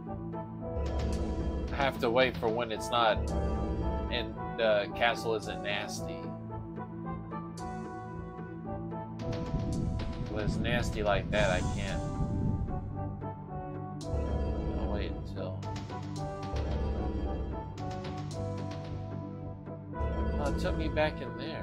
when it's not and the castle isn't nasty. When it's nasty like that, I can't. I'll wait until. Oh, it took me back in there.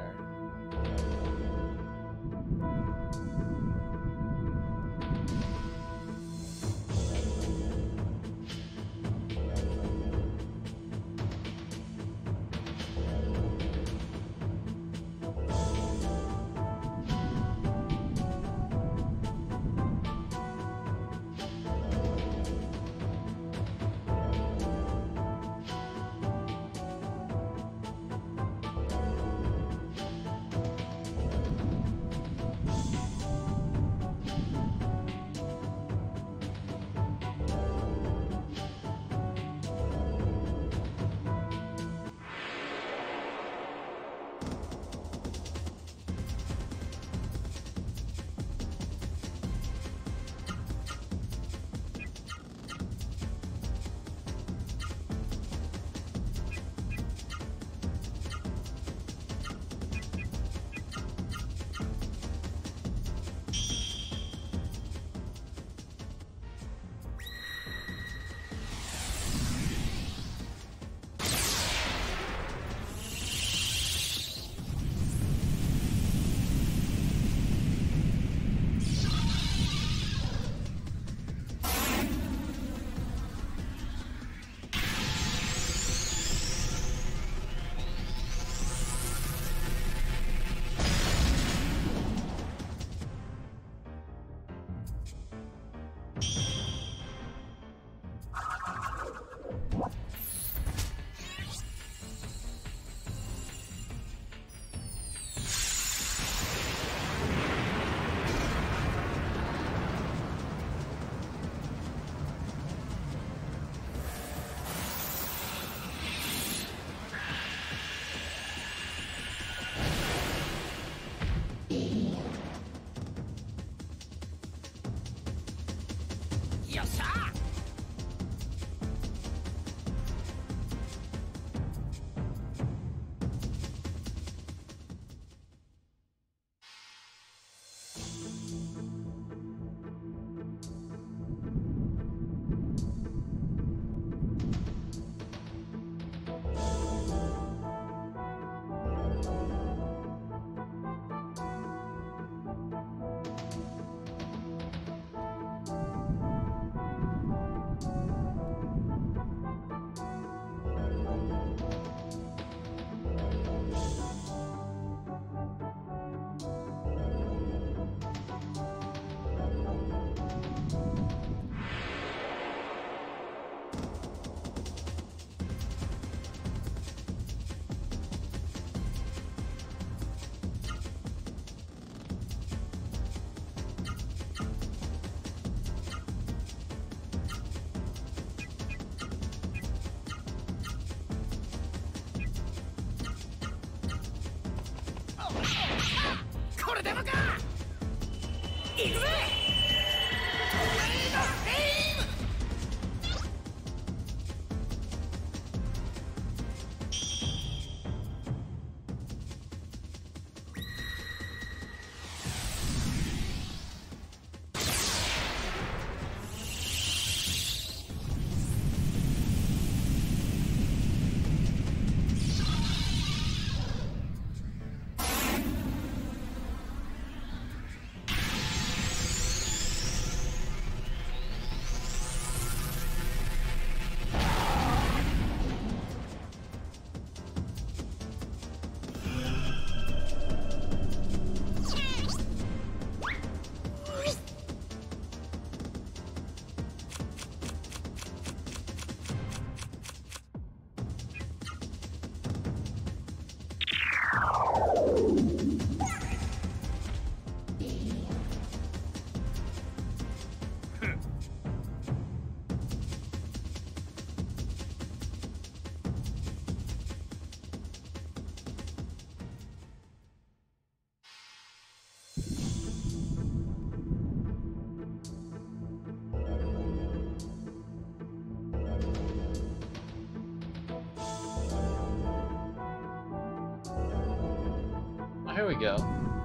Here we go.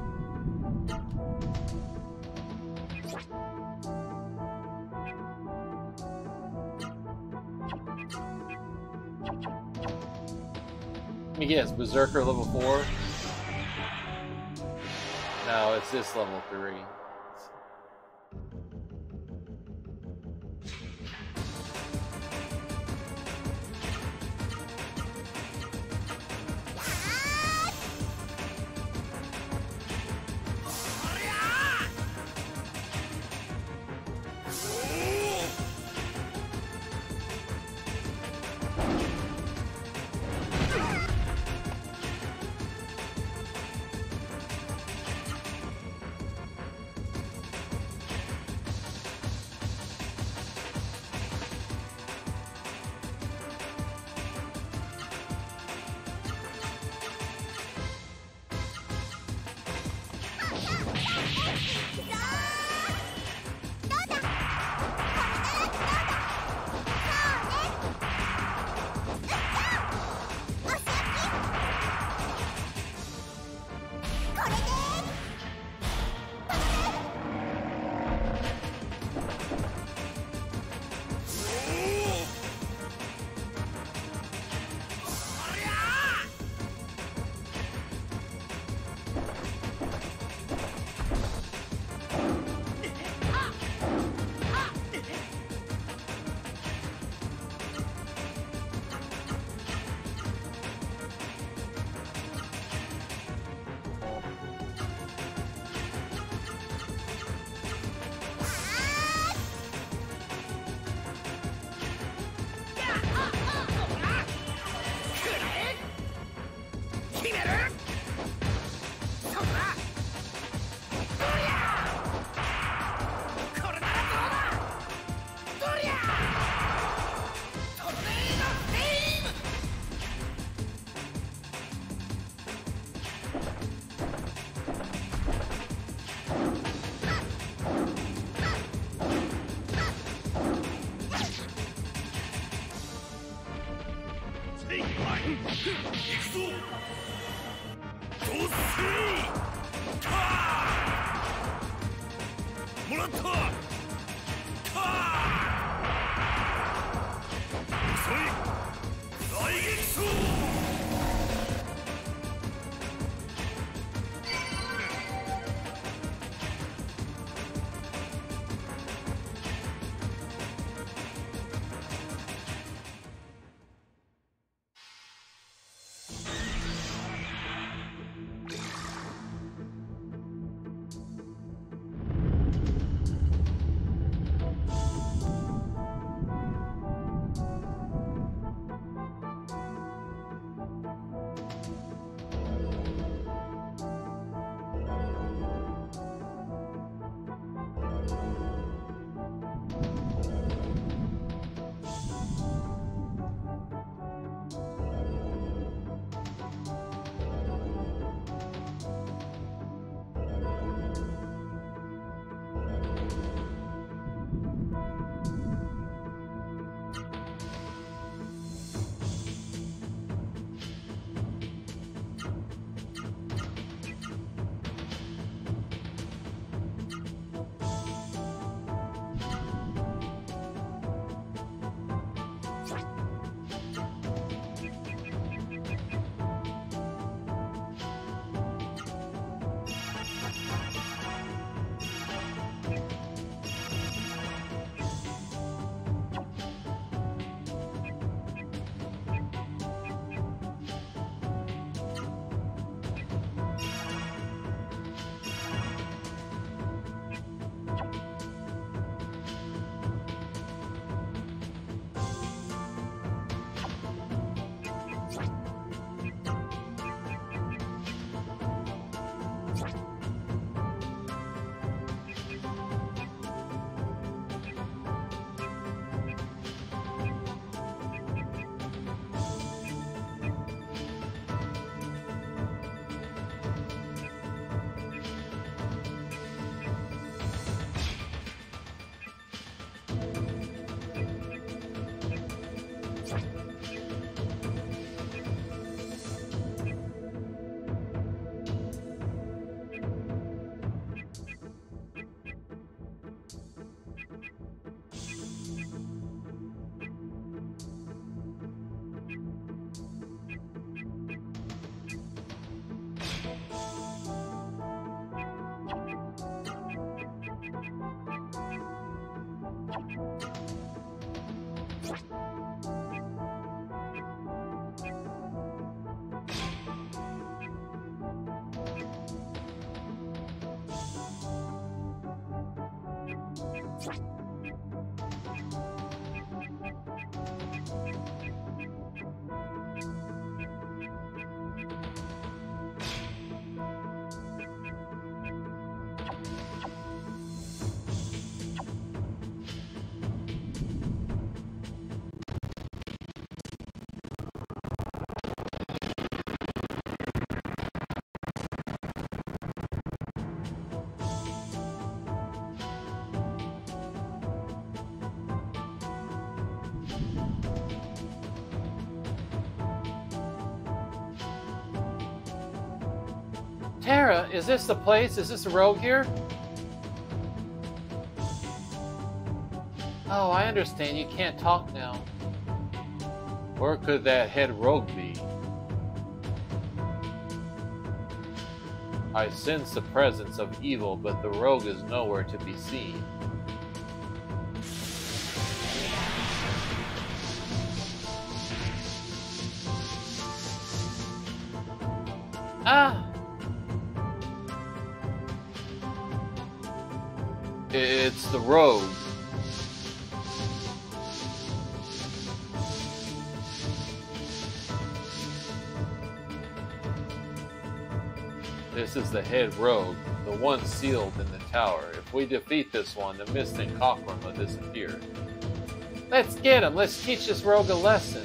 Let me guess, Berserker level 4? No, it's this level 3. Tara, is this the place? Is this a rogue here? Oh, I understand. You can't talk now. Where could that head rogue be? I sense the presence of evil, but the rogue is nowhere to be seen. Ah! It's the rogue. This is the head rogue, the one sealed in the tower. If we defeat this one, the mist and Cockrum will disappear. Let's get him! Let's teach this rogue a lesson!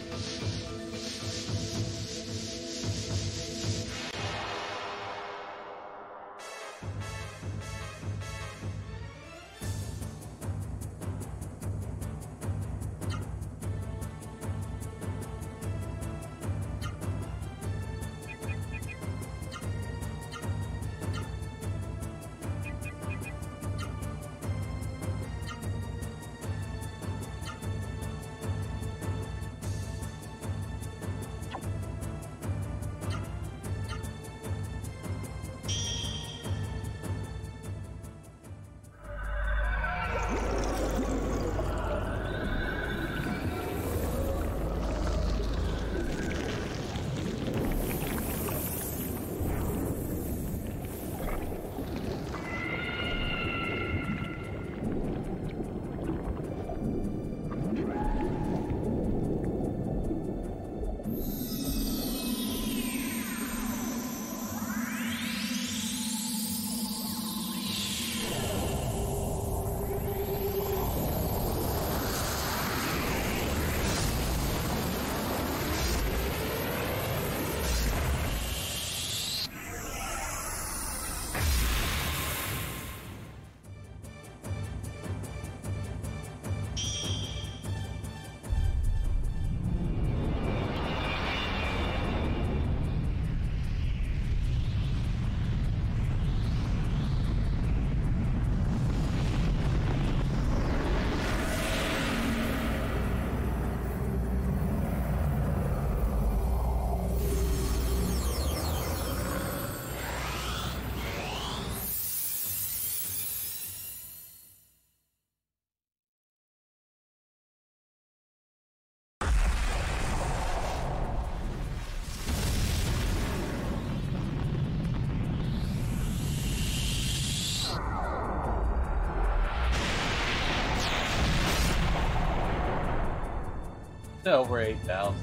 Over 8,000.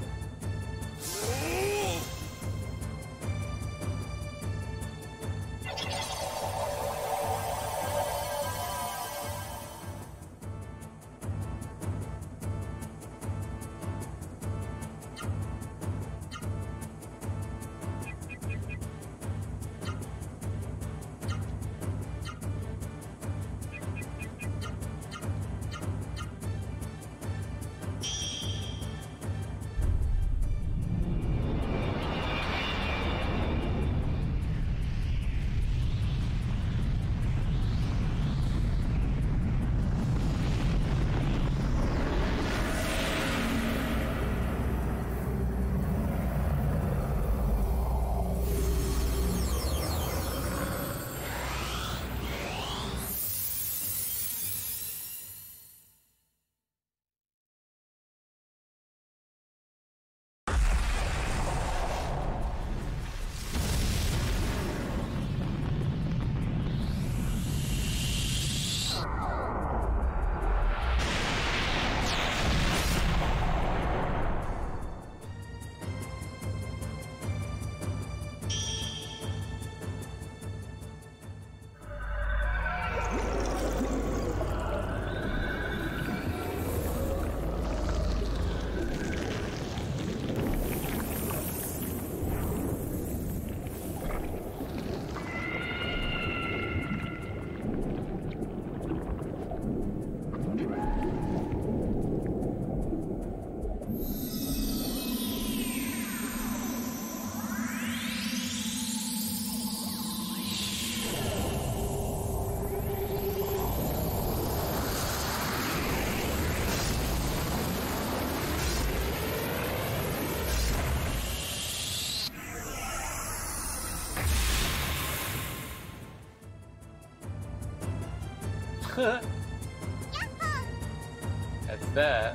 That's that.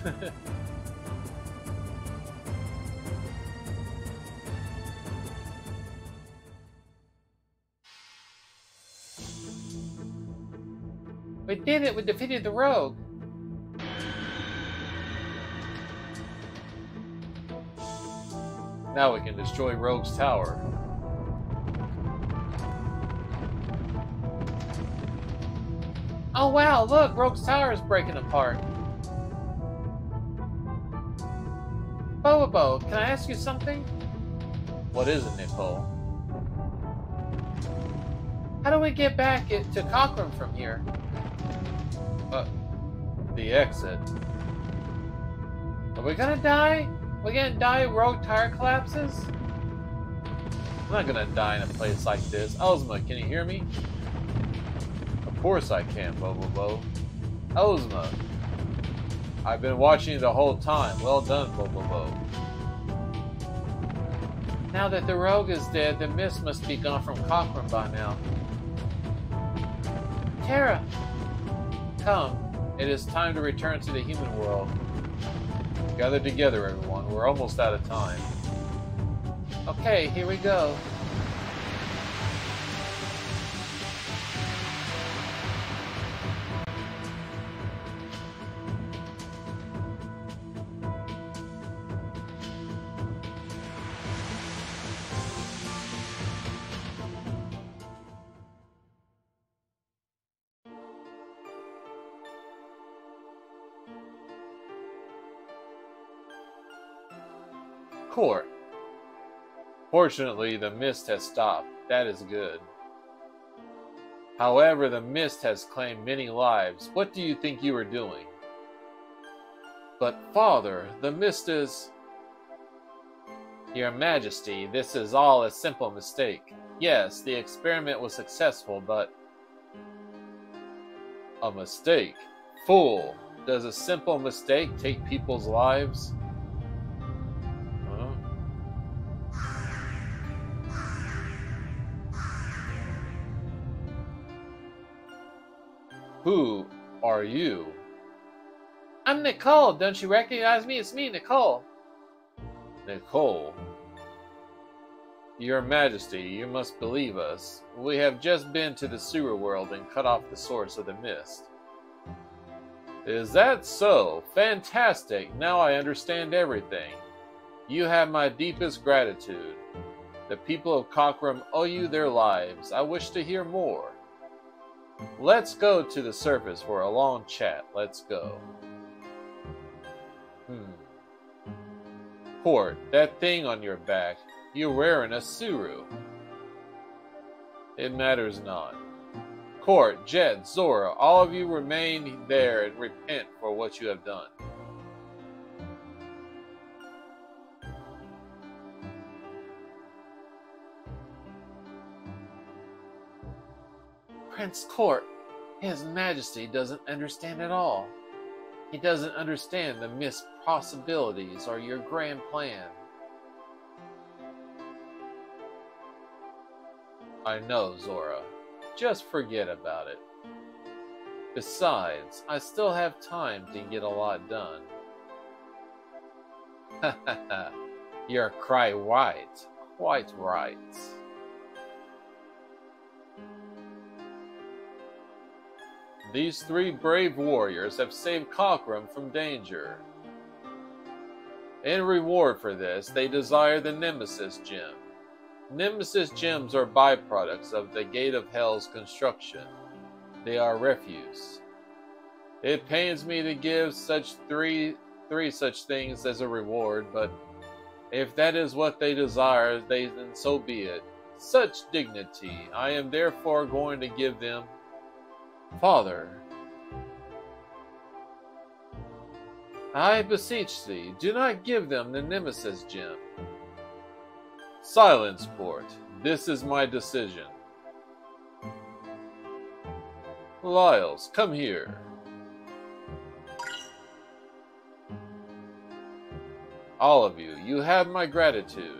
We did it! We defeated the rogue! Now we can destroy Rogue's tower. Oh wow, look! Rogue's tower is breaking apart. Bobo, can I ask you something? What is it, Nicole? How do we get back to Cockrum from here? The exit. Are we gonna die? We gonna die? Rogue tire collapses? I'm not gonna die in a place like this. Ozma, can you hear me? Of course I can, Bobo. Ozma. I've been watching you the whole time. Well done, Bobo. Now that the rogue is dead, the mist must be gone from Cockrum by now. Terra! Come. It is time to return to the human world. Gather together, everyone. We're almost out of time. Okay, here we go. Court. Fortunately, the mist has stopped. That is good. However, the mist has claimed many lives. What do you think you are doing? But, Father, the mist is... Your Majesty, this is all a simple mistake. Yes, the experiment was successful, but... A mistake? Fool! Does a simple mistake take people's lives? Who are you? I'm Nicole. Don't you recognize me? It's me, Nicole. Nicole? Your Majesty, you must believe us. We have just been to the sewer world and cut off the source of the mist. Is that so? Fantastic. Now I understand everything. You have my deepest gratitude. The people of Cockrum owe you their lives. I wish to hear more. Let's go to the surface for a long chat. Let's go. Court, that thing on your back. You're wearing a suru. It matters not. Court, Jet, Zora, all of you remain there and repent for what you have done. Prince Court, His Majesty doesn't understand at all. He doesn't understand the missed possibilities or your grand plan. I know, Zora. Just forget about it. Besides, I still have time to get a lot done. Ha ha ha. You're quite right. These three brave warriors have saved Cockrum from danger. In reward for this, they desire the Nemesis Gem. Nemesis Gems are byproducts of the Gate of Hell's construction. They are refuse. It pains me to give such three such things as a reward, but if that is what they desire, then so be it. Such dignity, I am therefore going to give them. Father, I beseech thee, do not give them the Nemesis Gem. Silence, Court. This is my decision. Lyles, come here. All of you, you have my gratitude.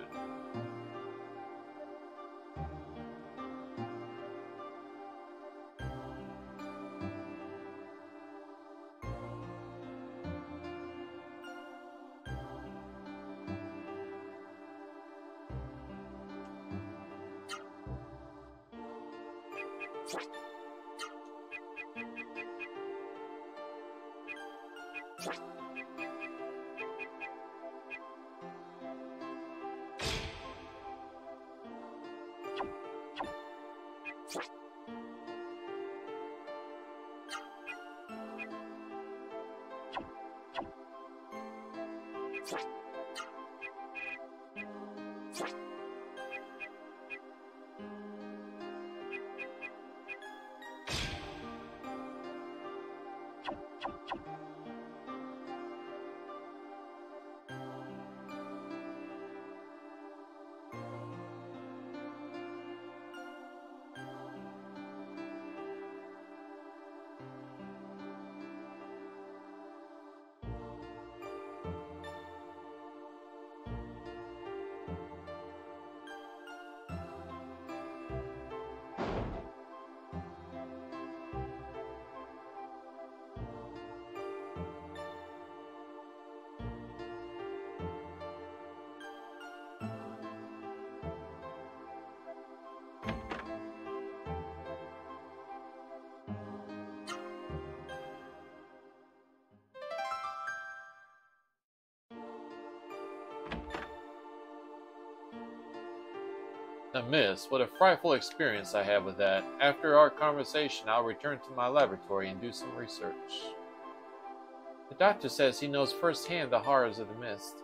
The mist, what a frightful experience I had with that. After our conversation, I'll return to my laboratory and do some research. The doctor says he knows firsthand the horrors of the mist.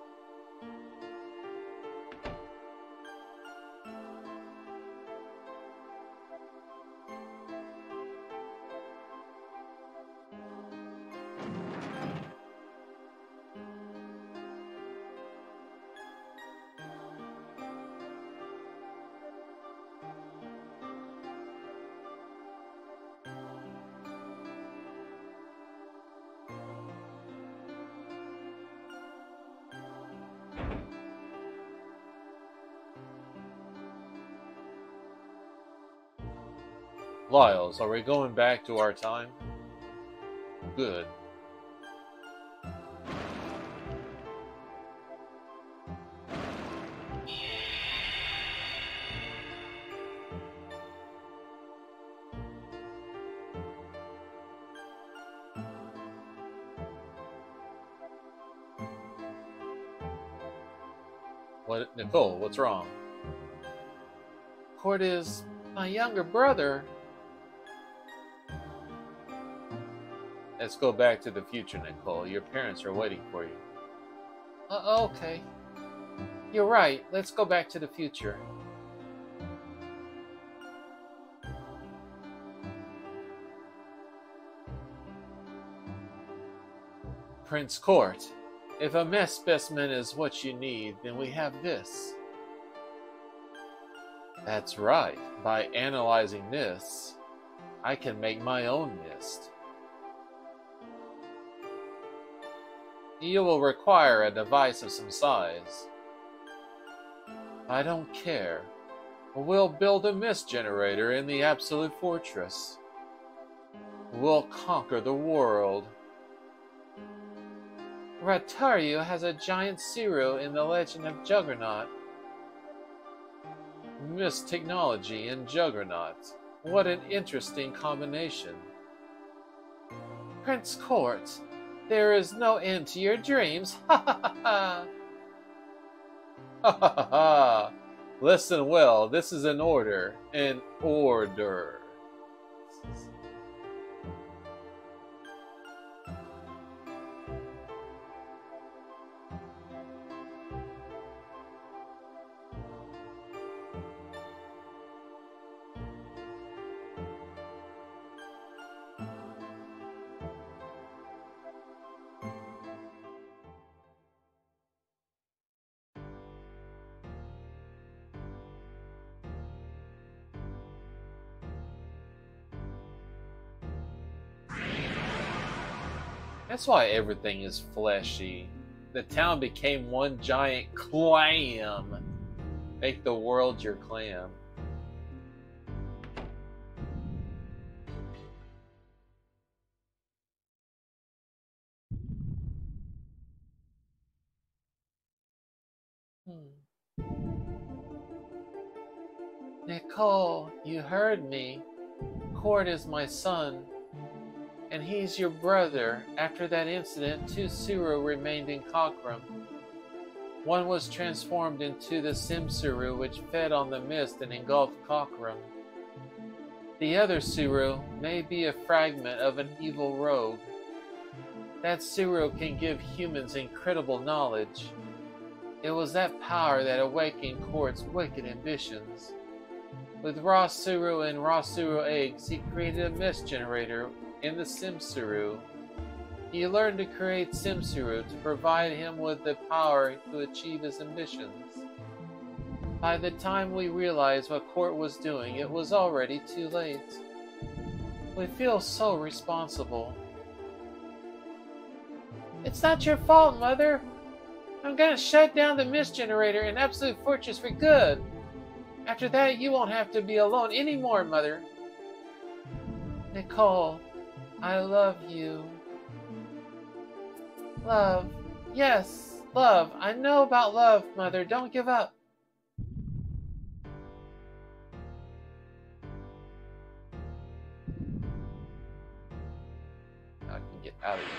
Lyles, are we going back to our time? Good. What, Nicole, what's wrong? Court is my younger brother. Let's go back to the future, Nicole. Your parents are waiting for you. Okay. You're right. Let's go back to the future. Prince Court, if a mess specimen is what you need, then we have this. That's right. By analyzing this, I can make my own mist. You will require a device of some size. I don't care. We'll build a mist generator in the Absolute Fortress. We'll conquer the world. Rataru has a giant zero in the Legend of Juggernaut. Mist technology and Juggernaut. What an interesting combination. Prince Court, there is no end to your dreams. Ha ha ha ha. Ha ha ha ha. Listen well, this is an order. An order. That's why everything is fleshy. The town became one giant clam. Make the world your clam. Nicole, you heard me. Court is my son, and he's your brother. After that incident, 2 Suru remained in Cockrum. One was transformed into the Simsuru, which fed on the mist and engulfed Cockrum. The other Suru may be a fragment of an evil rogue. That Suru can give humans incredible knowledge. It was that power that awakened Court's wicked ambitions. With raw Suru and raw Suru eggs, he created a mist generator in the Simsuru. He learned to create Simsuru to provide him with the power to achieve his ambitions. By the time we realized what Court was doing, it was already too late. We feel so responsible. It's not your fault, Mother. I'm gonna shut down the mist generator in Absolute Fortress for good. After that, you won't have to be alone anymore, Mother. Nicole, I love you. Love. Yes, love. I know about love, Mother. Don't give up. Now I can get out of here.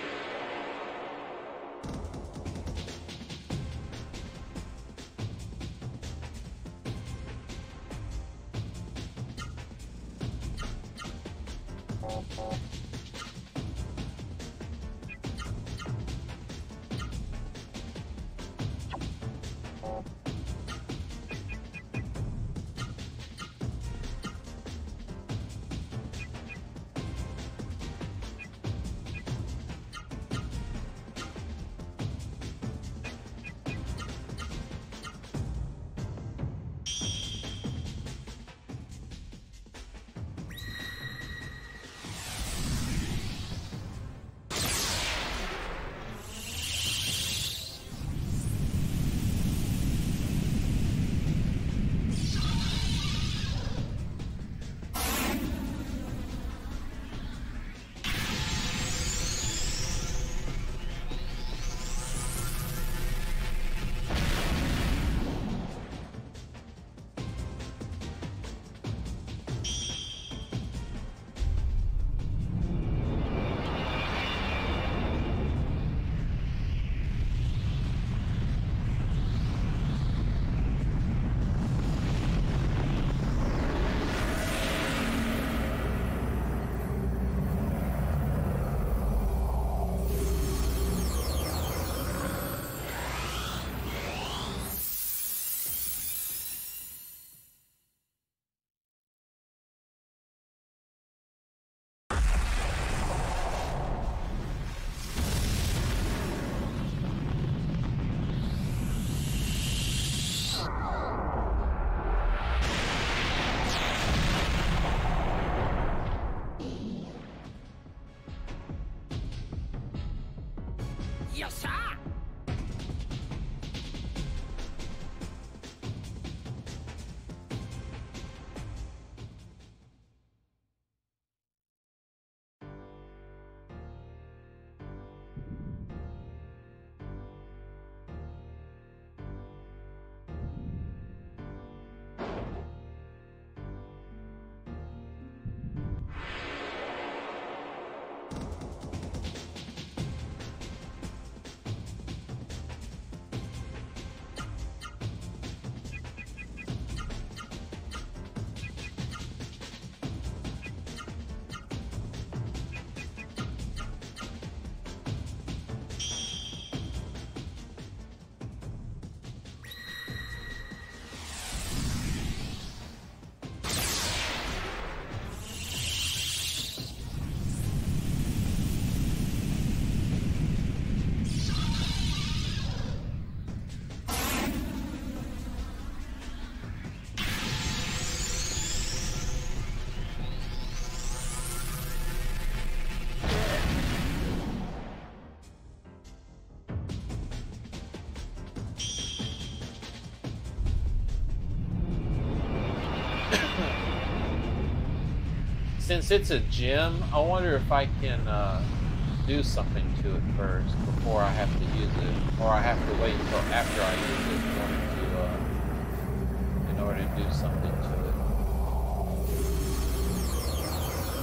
Since it's a gem, I wonder if I can do something to it first before I have to use it, or I have to wait until after I use it in order to do something to it.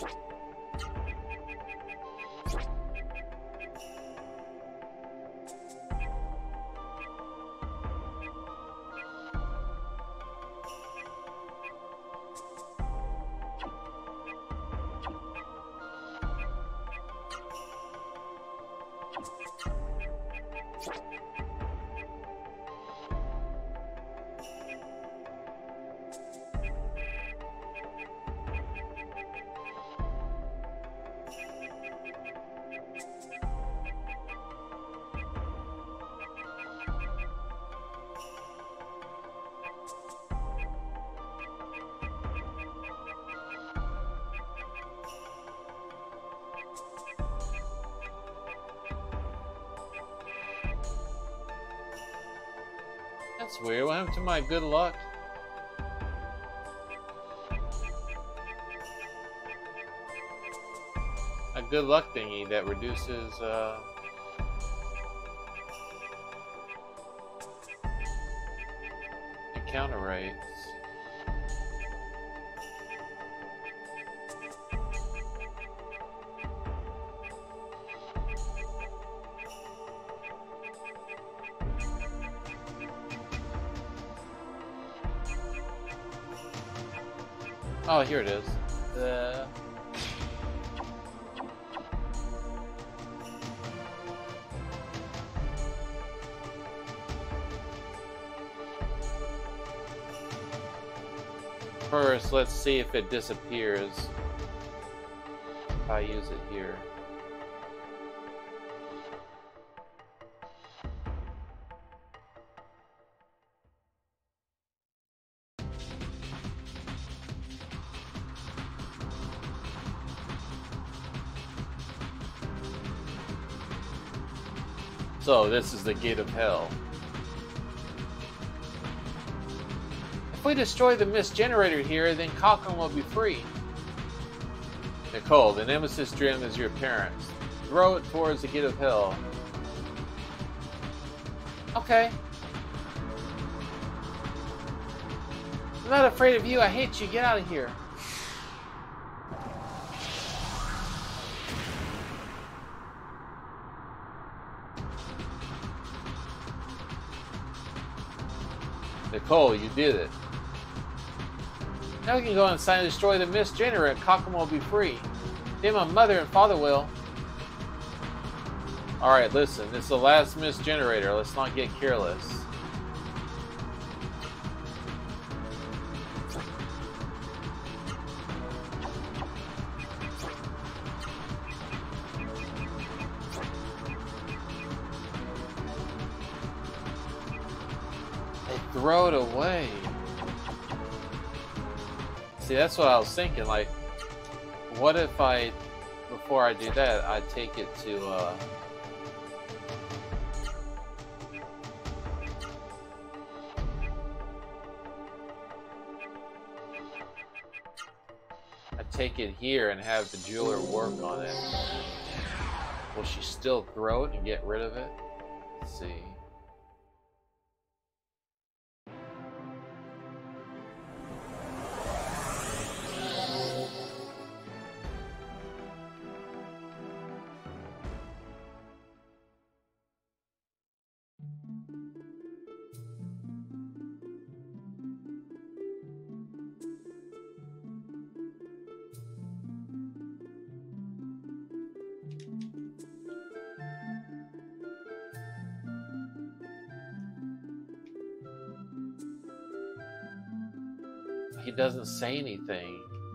That's weird. What happened to my good luck? A good luck thingy that reduces encounter rates. Oh, here it is. First, let's see if it disappears if I use it here. So this is the gate of hell. If we destroy the mist generator here, then Cochran will be free. Nicole, the Nemesis Dream is your parents. Throw it towards the gate of hell. Okay. I'm not afraid of you. I hate you. Get out of here. Nicole, you did it. Now we can go inside and destroy the mist generator and Cochran will be free. Then my mother and father will. Alright, listen, this is the last mist generator. Let's not get careless. Throw it away. See, that's what I was thinking. Like, what if before I do that, I take it to, I take it here and have the jeweler work on it. Will she still throw it and get rid of it? Let's see. He doesn't say anything.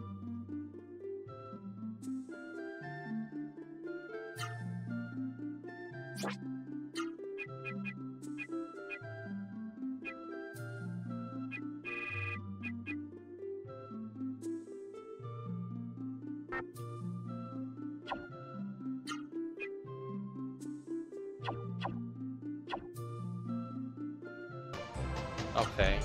Okay.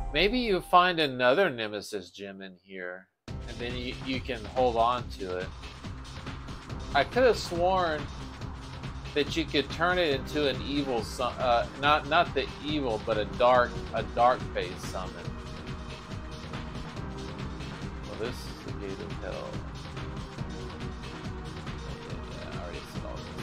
Maybe you find another Nemesis gem in here, and then you can hold on to it. I could have sworn that you could turn it into an evil, not the evil, but a dark phase summon. Well, this is the gate of hell. Yeah, I already said all this.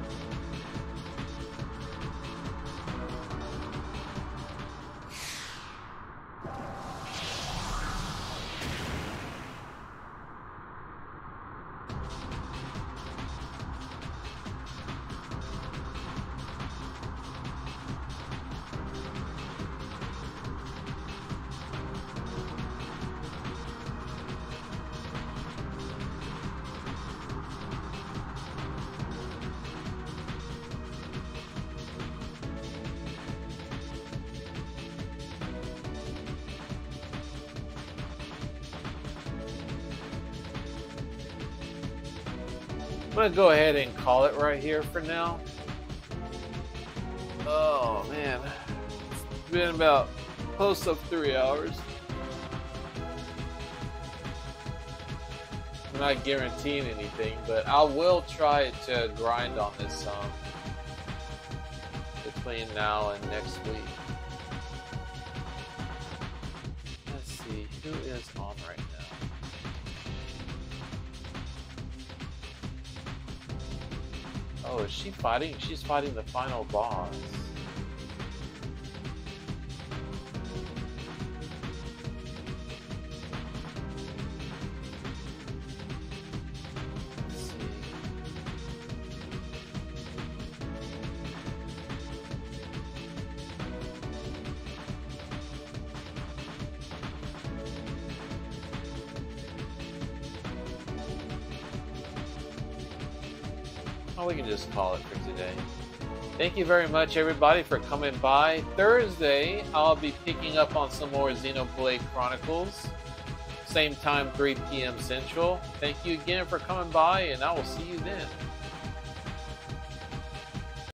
I'm gonna go ahead and call it right here for now. Oh man, it's been about close to 3 hours. I'm not guaranteeing anything, but I will try to grind on this some between now and next week. Let's see, who is on right now? Oh, is she fighting? She's fighting the final boss. Let's see. Oh, we can just call it for today. Thank you very much, everybody, for coming by. Thursday, I'll be picking up on some more Xenoblade Chronicles. Same time, 3 p.m. Central. Thank you again for coming by, and I will see you then.